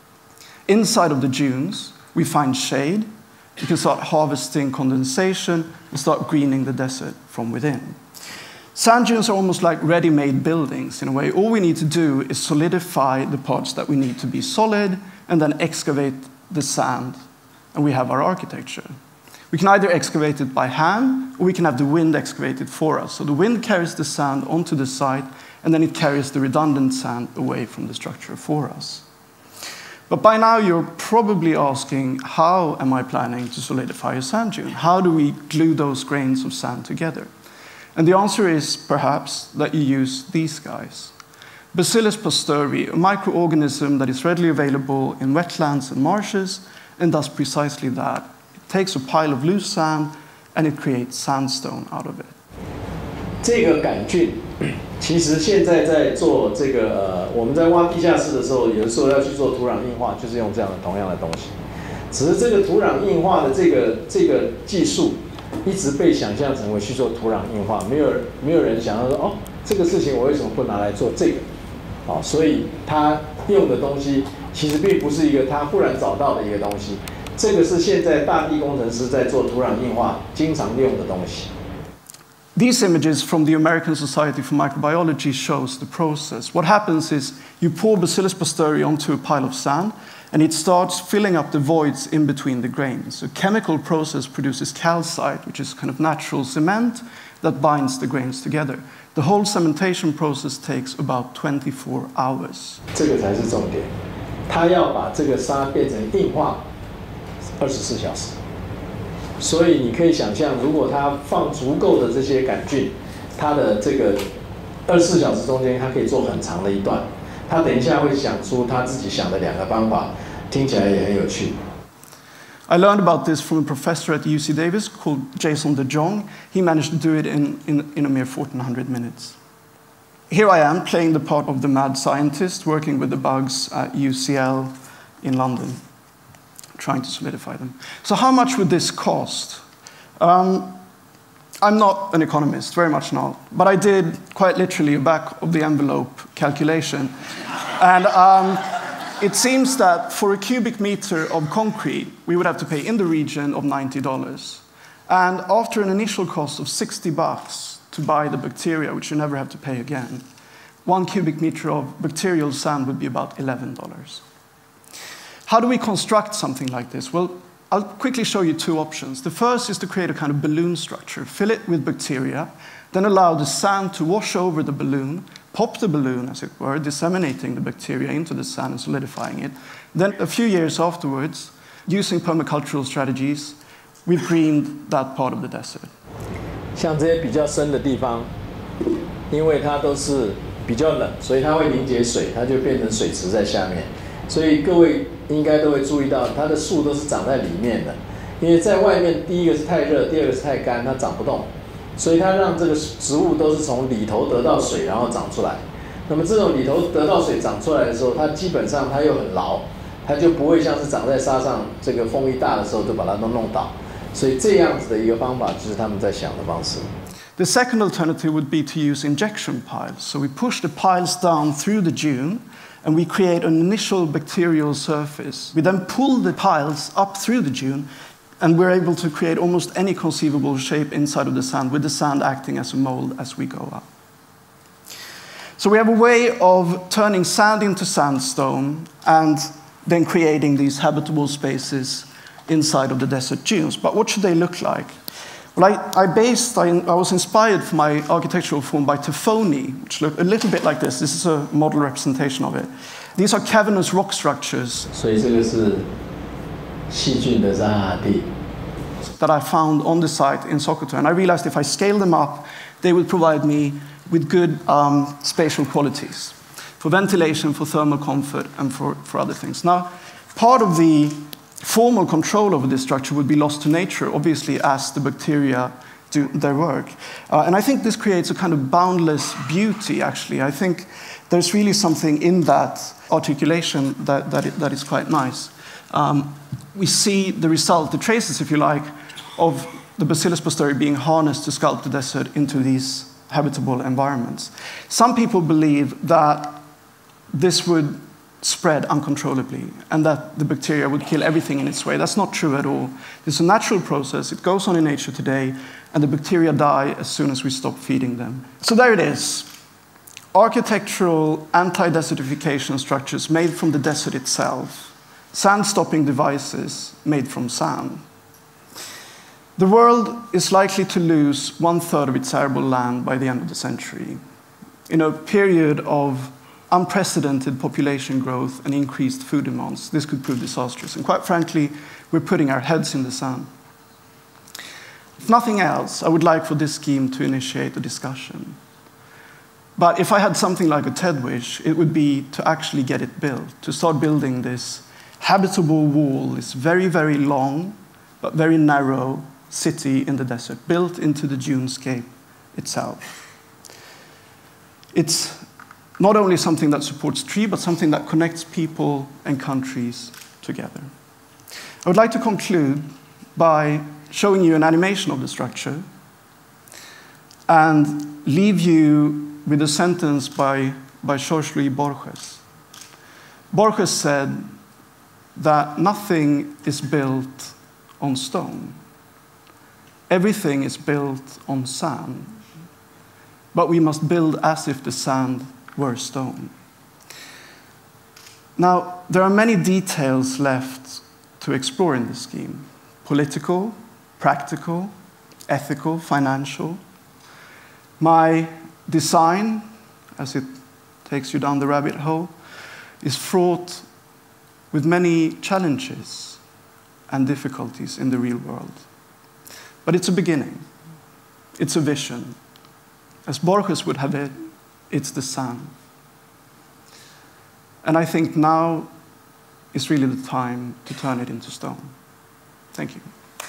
Inside of the dunes, we find shade. You can start harvesting condensation and start greening the desert from within. Sand dunes are almost like ready-made buildings in a way. All we need to do is solidify the parts that we need to be solid and then excavate the sand, and we have our architecture. We can either excavate it by hand, or we can have the wind excavate it for us. So the wind carries the sand onto the site, and then it carries the redundant sand away from the structure for us. But by now you're probably asking, how am I planning to solidify a sand dune? How do we glue those grains of sand together? And the answer is perhaps that you use these guys. Bacillus pastori, a microorganism that is readily available in wetlands and marshes, and does precisely that. It takes a pile of loose sand and it creates sandstone out of it. 这个杆菌，其实现在在做这个我们在挖地下室的时候，有的时候要去做土壤硬化，就是用这样的同样的东西。只是这个土壤硬化的这个技术，一直被想象成为去做土壤硬化，没有人想到说，哦，这个事情我为什么不拿来做这个？哦，所以他用的东西其实并不是一个他忽然找到的一个东西，这个是现在大地工程师在做土壤硬化经常用的东西。 These images from the American Society for Microbiology shows the process. What happens is you pour Bacillus pastori onto a pile of sand, and it starts filling up the voids in between the grains. A chemical process produces calcite, which is kind of natural cement that binds the grains together. The whole cementation process takes about 24 hours. 这个才是重点，他要把这个沙变成硬化，24小时。所以你可以想象，如果他放足够的这些杆菌，它的这个24小时中间，它可以做很长的一段。他等一下会想出他自己想的2个方法，听起来也很有趣。 I learned about this from a professor at UC Davis called Jason De Jong. He managed to do it in a mere 1400 minutes. Here I am playing the part of the mad scientist working with the bugs at UCL in London, trying to solidify them. So how much would this cost? I'm not an economist, very much not, but I did quite literally a back of the envelope calculation. And it seems that for a cubic meter of concrete, we would have to pay in the region of $90. And after an initial cost of $60 to buy the bacteria, which you never have to pay again, 1 cubic meter of bacterial sand would be about $11. How do we construct something like this? Well, I'll quickly show you 2 options. The first is to create a kind of balloon structure, fill it with bacteria, then allow the sand to wash over the balloon, pop the balloon, as it were, disseminating the bacteria into the sand and solidifying it. Then a few years afterwards, using permacultural strategies, we've greened that part of the desert. 像这些比较深的地方，因为它都是比较冷，所以它会凝结水，它就变成水池在下面。所以各位应该都会注意到，它的树都是长在里面的，因为在外面，第一个是太热，第二个是太干，它长不动，所以它让这个植物都是从里头得到水，然后长出来。那么这种里头得到水长出来的时候，它基本上它又很牢，它就不会像是长在沙上，这个风一大的时候就把它都弄倒。所以这样子的一个方法就是他们在想的方式。 The second alternative would be to use injection piles. So we push the piles down through the dune, and we create an initial bacterial surface. We then pull the piles up through the dune, and we're able to create almost any conceivable shape inside of the sand, with the sand acting as a mold as we go up. So we have a way of turning sand into sandstone and then creating these habitable spaces inside of the desert dunes. But what should they look like? Well, I was inspired for my architectural form by Tofoni, which look a little bit like this. This is a model representation of it. These are cavernous rock structures. 所以这个是细菌的扎哈地 that I found on the site in Sokoto. And I realized if I scale them up, they would provide me with good spatial qualities for ventilation, for thermal comfort, and for other things. Now, part of the formal control over this structure would be lost to nature, obviously, as the bacteria do their work. And I think this creates a kind of boundless beauty, actually. I think there's really something in that articulation that is quite nice. We see the result, the traces, if you like, of the Bacillus pastori being harnessed to sculpt the desert into these habitable environments. Some people believe that this would spread uncontrollably and that the bacteria would kill everything in its way. That's not true at all. It's a natural process. It goes on in nature today, and the bacteria die as soon as we stop feeding them. So there it is. Architectural anti-desertification structures made from the desert itself. Sand-stopping devices made from sand. The world is likely to lose 1/3 of its arable land by the end of the century. In a period of unprecedented population growth and increased food demands, this could prove disastrous. And quite frankly, we're putting our heads in the sand. If nothing else, I would like for this scheme to initiate a discussion. But if I had something like a TED wish, it would be to actually get it built, to start building this habitable wall, this very, very long but very narrow city in the desert, built into the dunescape itself. It's not only something that supports tree, but something that connects people and countries together. I would like to conclude by showing you an animation of the structure and leave you with a sentence by Jorge Luis Borges. Borges said that nothing is built on stone. Everything is built on sand. But we must build as if the sand were stone. Now, there are many details left to explore in this scheme. Political, practical, ethical, financial. My design, as it takes you down the rabbit hole, is fraught with many challenges and difficulties in the real world. But it's a beginning. It's a vision. As Borges would have it, it's the sand. And I think now is really the time to turn it into stone. Thank you.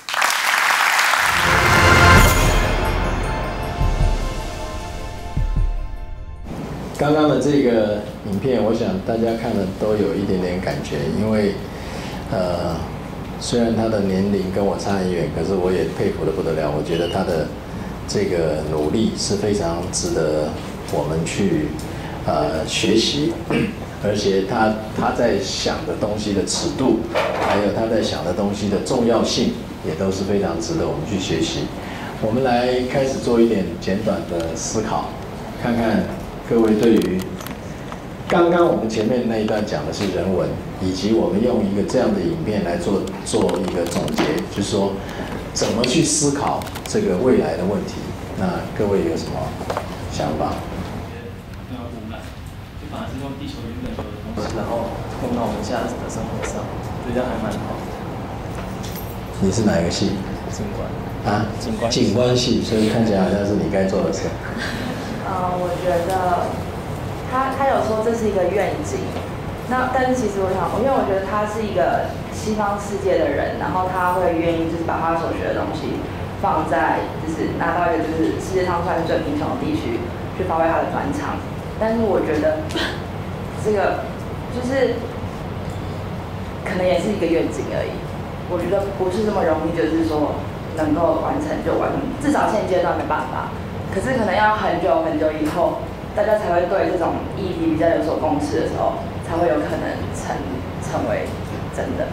刚刚的这个影片，我想大家看了都有一点点感觉，因为虽然他的年龄跟我差很远，可是我也佩服得不得了。我觉得他的这个努力是非常值得我们去学习，而且他在想的东西的尺度，还有他在想的东西的重要性，也都是非常值得我们去学习。我们来开始做一点简短的思考，看看各位对于刚刚我们前面那一段讲的是人文，以及我们用一个这样的影片来做一个总结，就是说怎么去思考这个未来的问题。那各位有什么想法？ 那污染，就反而是用地球原本有的东西，然后用到我们现在的生活上，我觉得还蛮好的。 你是哪一个系？ 景观。 啊？景观系，所以看起来好像是你该做的事。 我觉得他有说这是一个愿景，但是其实因为我觉得他是一个西方世界的人，然后他会愿意就是把他所学的东西放在就是拿到一个就是世界上算是最贫穷的地区去发挥他的专长，但是我觉得这个就是可能也是一个愿景而已，我觉得不是这么容易，就是说能够完成就完成，至少现阶段没办法。可是可能要很久很久以后，大家才会对这种议题比较有所共识的时候，才会有可能成为真的。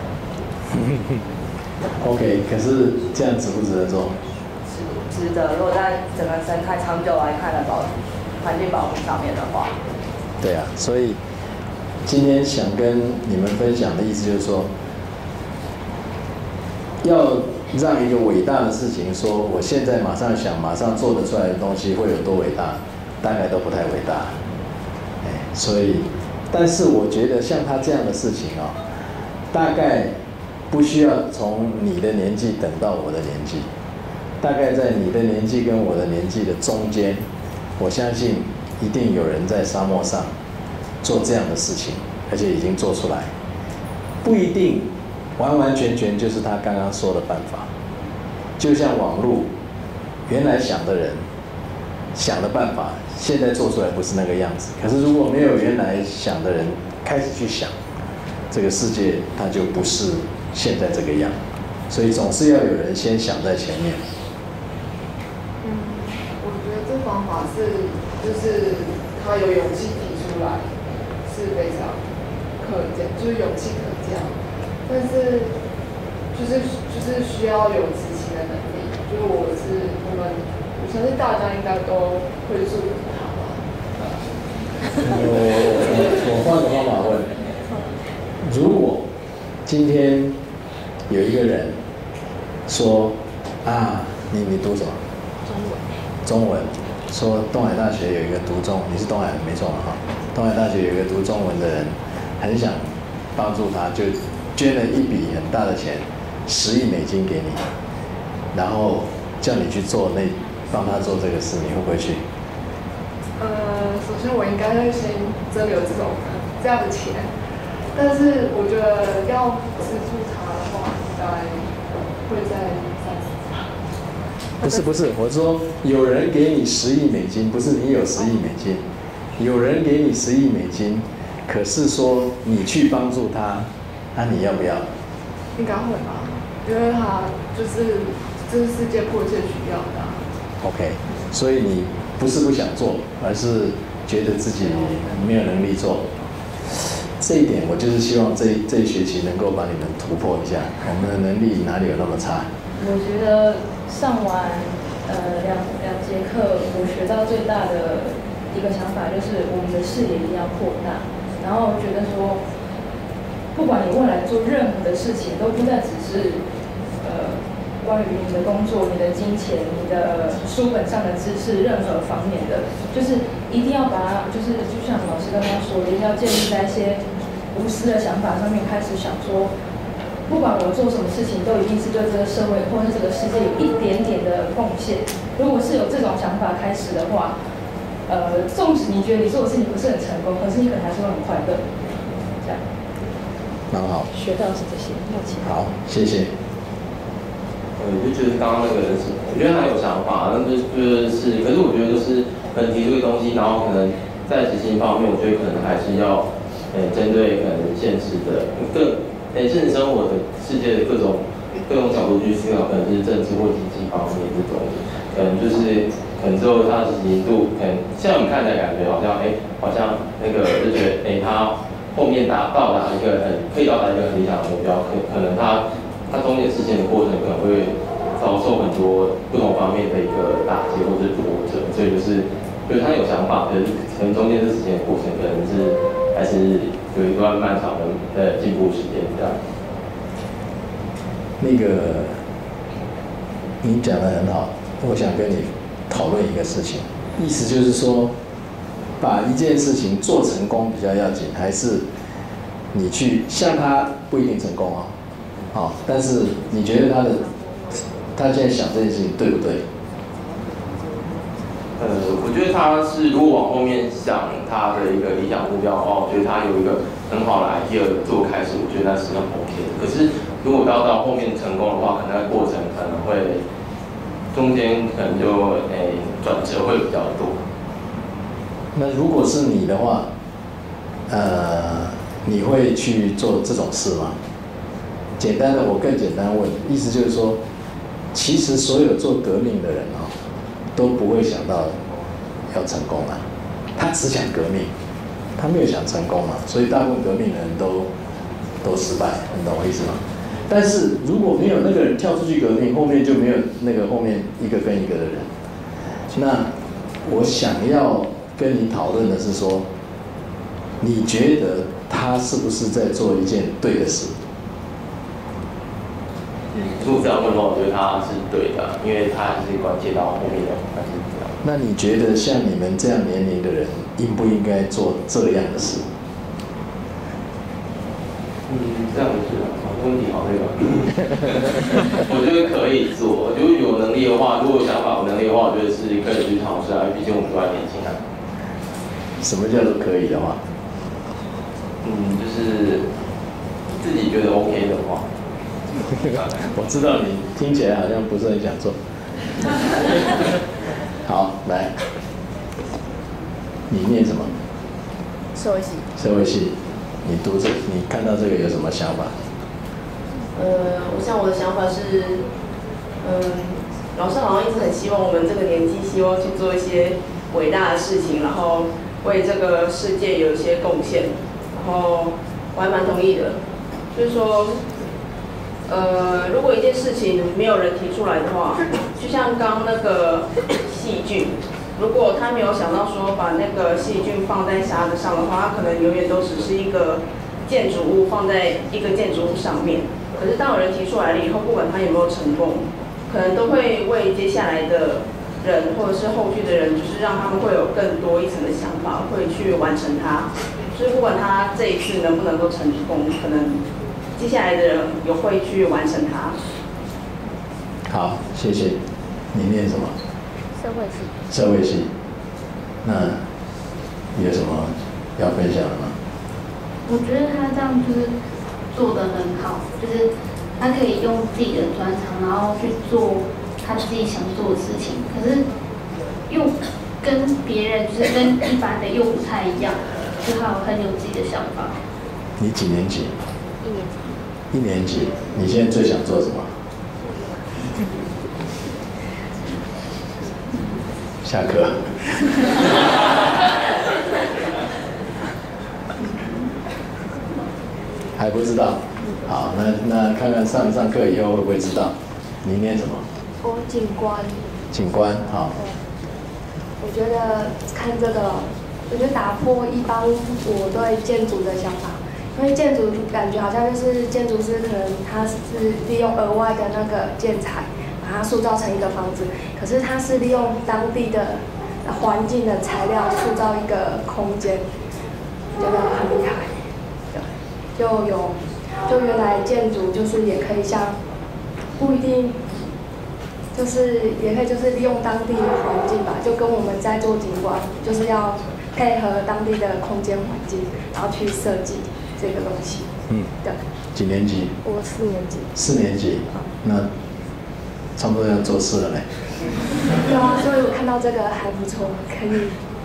OK， 可是这样值不值得做？ 值得。如果在整个生态长久来看的环境保护上面的话， 对啊，所以今天想跟你们分享的意思就是说，要让一个伟大的事情说，我现在马上想、马上做得出来的东西会有多伟大，大概都不太伟大。所以，但是我觉得像他这样的事情大概不需要从你的年纪等到我的年纪，大概在你的年纪跟我的年纪的中间，我相信一定有人在沙漠上做这样的事情，而且已经做出来，不一定完完全全就是他刚刚说的办法。就像网络，原来想的人想的办法，现在做出来不是那个样子。可是如果没有原来想的人开始去想，这个世界它就不是现在这个样。所以总是要有人先想在前面。 我觉得这方法就是他有勇气提出来，是非常可嘉，就是勇气可嘉。但是就是需要有执行的能力。就是我相信大家应该都会祝福他吧。 我换个方法问：如果今天有一个人说你读什么？中文。说东海大学有一个读你是东海没错哈。东海大学有一个读中文的人，很想帮助他，就捐了一笔很大的钱，$10亿给你，然后叫你去帮他做这个事，你会不会去？ 首先我应该会先真的有这样的钱，但是我觉得要资助他的话，应该会在不是，我说有人给你$10亿，不是你有$10亿，有人给你$10亿，可是说你去帮助他，那你要不要？ 应该会吧，因为他这是世界迫切需要的。 OK， 所以你不是不想做，而是觉得自己没有能力做。这一点我就是希望这一学期能够把你们突破一下，我们的能力哪里有那么差？ 我觉得上完两节课，我学到最大的一个想法就是我们的视野一定要扩大，然后觉得说，不管你未来做任何的事情，都不再只是关于你的工作、你的金钱、你的书本上的知识任何方面的，就是一定要把它，就像老师刚刚说的，一定要建立在一些无私的想法上面开始想说。不管我做什么事情，都一定是对这个社会或者这个世界有一点点的贡献。如果是有这种想法开始的话，纵使你觉得你做的事情不是很成功，可是你可能还是会很快乐。这样。 蛮好。 学到是这些，要起。 好，谢谢。 就觉得刚刚那个人是，我觉得他有想法，但是，可是我觉得就是可能提出一个东西，然后可能在执行方面，我觉得可能还是要，针对可能现实的现实生活的世界的各种角度去思考，可能是政治或经济方面这种，可能之后它的执行度，可能现在我们看起来感觉好像那个就觉得它后面到达一个可以到达一个很理想的目标，可能它中间实现的过程可能会遭受很多不同方面的一个打击或者波折，所以就是他有想法，可能中间这实现的过程可能还是有一段漫长的进步时间这样。 那个你讲得很好，我想跟你讨论一个事情，意思就是说，把一件事情做成功比较要紧，还是你去像他不一定成功啊，但是你觉得他现在想这件事情对不对？ 我觉得他是如果往后面想他的一个理想目标的话，我觉得他有一个很好的 idea 做开始，我觉得那是很 OK 的。可是如果到后面成功的话，可能那个过程可能会中间可能就转折会比较多。 那如果是你的话，你会去做这种事吗？简单的，我更简单问，意思就是说，其实所有做革命的人都不会想到要成功啊，他只想革命，他没有想成功嘛，所以大部分革命的人都失败，你懂我意思吗？但是如果没有那个人跳出去革命，后面就没有那个后面一个跟一个的人。那我想要跟你讨论的是说，你觉得他是不是在做一件对的事？ 如果这样问的话，我觉得他是对的，因为他还是关切到后面的还是这样。 那你觉得像你们这样年龄的人，应不应该做这样的事？ 这样子问题好那个，我觉得可以做。如果有能力的话，如果有想法、有能力的话，我觉得是可以去尝试啊。毕竟我们都还年轻啊。 什么叫做可以的话？ 就是自己觉得 OK 的话。 我知道你听起来好像不是很想做。好，来，你念什么？ 社会系。 社会系，你看到这个有什么想法？ 我的想法是，老师好像一直很希望我们这个年纪，希望去做一些伟大的事情，然后为这个世界有一些贡献。然后我还蛮同意的，就是说。如果一件事情没有人提出来的话，就像刚那个细菌，如果他没有想到说把那个细菌放在沙子上的话，它可能永远都只是一个建筑物放在一个建筑物上面。可是当有人提出来了以后，不管他有没有成功，可能都会为接下来的人或者是后续的人，就是让他们会有更多一层的想法，会去完成它。所以不管他这一次能不能够成功，可能接下来的人也会去完成它。 好，谢谢。你念什么？ 社会系。 社会系。那有什么要分享的吗？ 我觉得他这样就是做得很好，就是他可以用自己的专长，然后去做他自己想做的事情，可是又跟别人就是跟一般的又不太一样，就他很有自己的想法。 你几年级？ 1年级。 1年级，你现在最想做什么？下课。还不知道。好，那看看上课以后会不会知道？你念什么？ 我景观。 景观，好。 我觉得看这个，我觉得打破一般我对建筑的想法。因为建筑感觉好像就是建筑师可能他是利用额外的那个建材，把它塑造成一个房子，可是他是利用当地的环境的材料塑造一个空间，觉得很厉害。对，就原来建筑就是也可以像，不一定，就是也可以就是利用当地的环境吧，就跟我们在做景观，就是要配合当地的空间环境，然后去设计这个东西。对。 几年级？ 我4年级。 4年级。那差不多要做事了嘞。 对啊，所以我看到这个还不错，可以，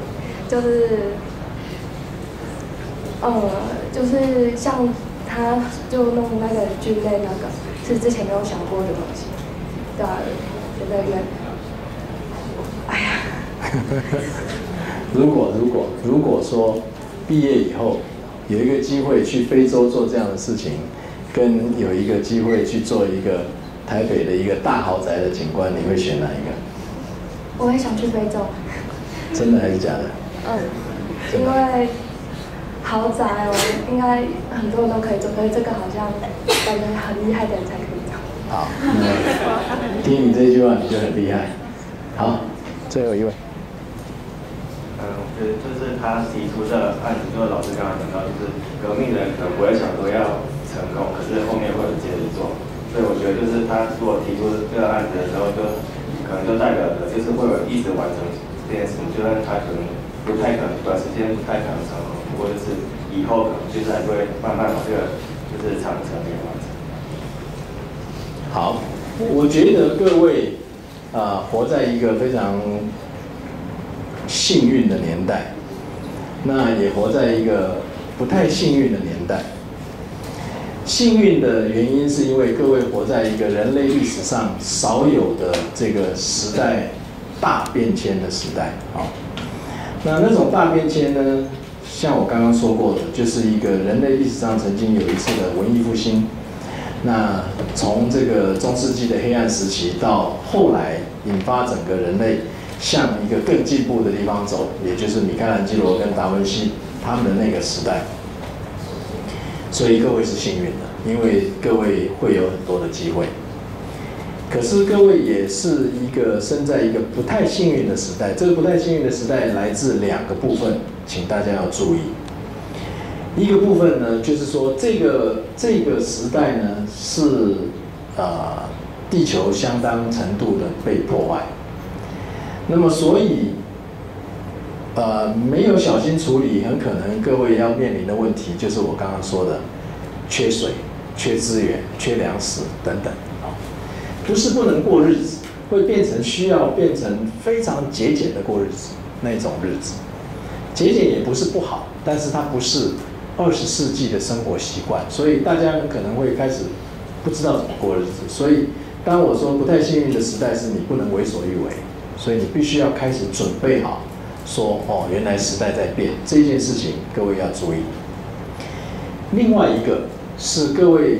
就是像他就弄那个菌类那个，是之前没有想过的东西，对啊，觉得哎呀， 如果说毕业以后有一个机会去非洲做这样的事情，跟有一个机会去做一个台北的一个大豪宅的景观，你会选哪一个？ 我也想去非洲。 真的还是假的？ 因为豪宅应该很多人都可以做，可是这个好像感觉很厉害的人才可以做。 好，听你这句话你就很厉害。好，最后一位。 我觉得就是他提出的案子，就是老师刚刚讲到，就是革命人可能不会想说要成功，可是后面会接着做。所以我觉得就是他如果提出这个案子的时候，就可能就代表着就是会有一直完成这件事情，就算他可能不太可能短时间不太可能成功，不过就是以后可能就是还会慢慢把这个就是长程给完成。 好，我觉得各位活在一个非常幸运的年代，那也活在一个不太幸运的年代。幸运的原因是因为各位活在一个人类历史上少有的这个时代大变迁的时代。好，那种大变迁呢，像我刚刚说过的，就是一个人类历史上曾经有一次的文艺复兴。那从这个中世纪的黑暗时期到后来引发整个人类向一个更进步的地方走，也就是米开朗基罗跟达文西他们的那个时代。所以各位是幸运的，因为各位会有很多的机会。可是各位也是一个生在一个不太幸运的时代，这个不太幸运的时代来自两个部分，请大家要注意。一个部分呢，就是说这个时代呢是地球相当程度的被破坏，那么所以没有小心处理，很可能各位要面临的问题就是我刚刚说的缺水、缺资源、缺粮食等等啊，不是不能过日子，会需要变成非常节俭的过日子那种日子。节俭也不是不好，但是它不是20世纪的生活习惯，所以大家可能会开始不知道怎么过日子。所以当我说不太幸运的时代，是你不能为所欲为，所以你必须要开始准备好，说原来时代在变，这件事情各位要注意。另外一个是各位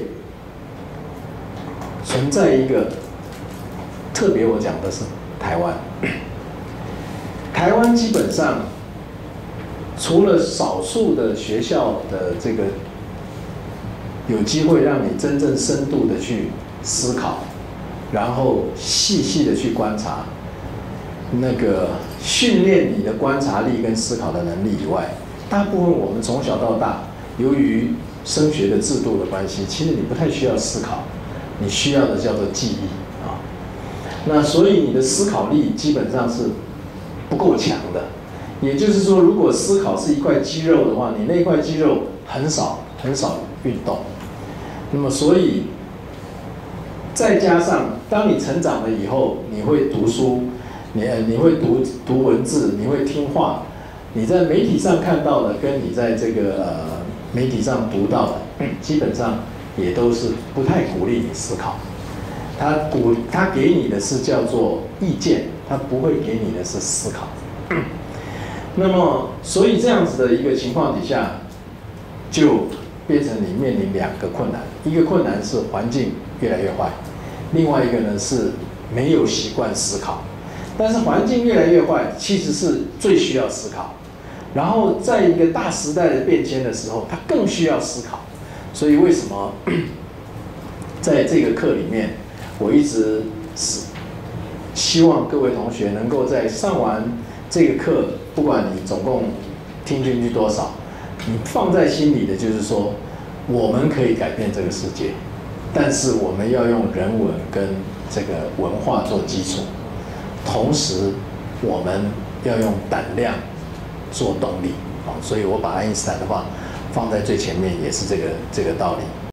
存在一个特别，我讲的是台湾。台湾基本上除了少数的学校的这个有机会让你真正深度的去思考，然后细细的去观察，那个训练你的观察力跟思考的能力以外，大部分我们从小到大，由于升学的制度的关系，其实你不太需要思考，你需要的叫做记忆啊。那所以你的思考力基本上是不够强的。也就是说，如果思考是一块肌肉的话，你那块肌肉很少运动。那么所以再加上当你成长了以后，你会读书，你会读文字，你会听话，你在媒体上看到的跟你在这个媒体上读到的，基本上也都是不太鼓励你思考。他给你的是叫做意见，他不会给你的是思考。那么，所以这样子的一个情况底下，就变成你面临两个困难，一个困难是环境越来越坏，另外一个呢是没有习惯思考。但是环境越来越坏，其实是最需要思考。然后在一个大时代的变迁的时候，它更需要思考。所以为什么在这个课里面，我一直希望各位同学能够在上完这个课，不管你总共听进去多少，你放在心里的就是说，我们可以改变这个世界，但是我们要用人文跟这个文化做基础，同时我们要用胆量做动力。所以我把爱因斯坦的话放在最前面，也是这个道理。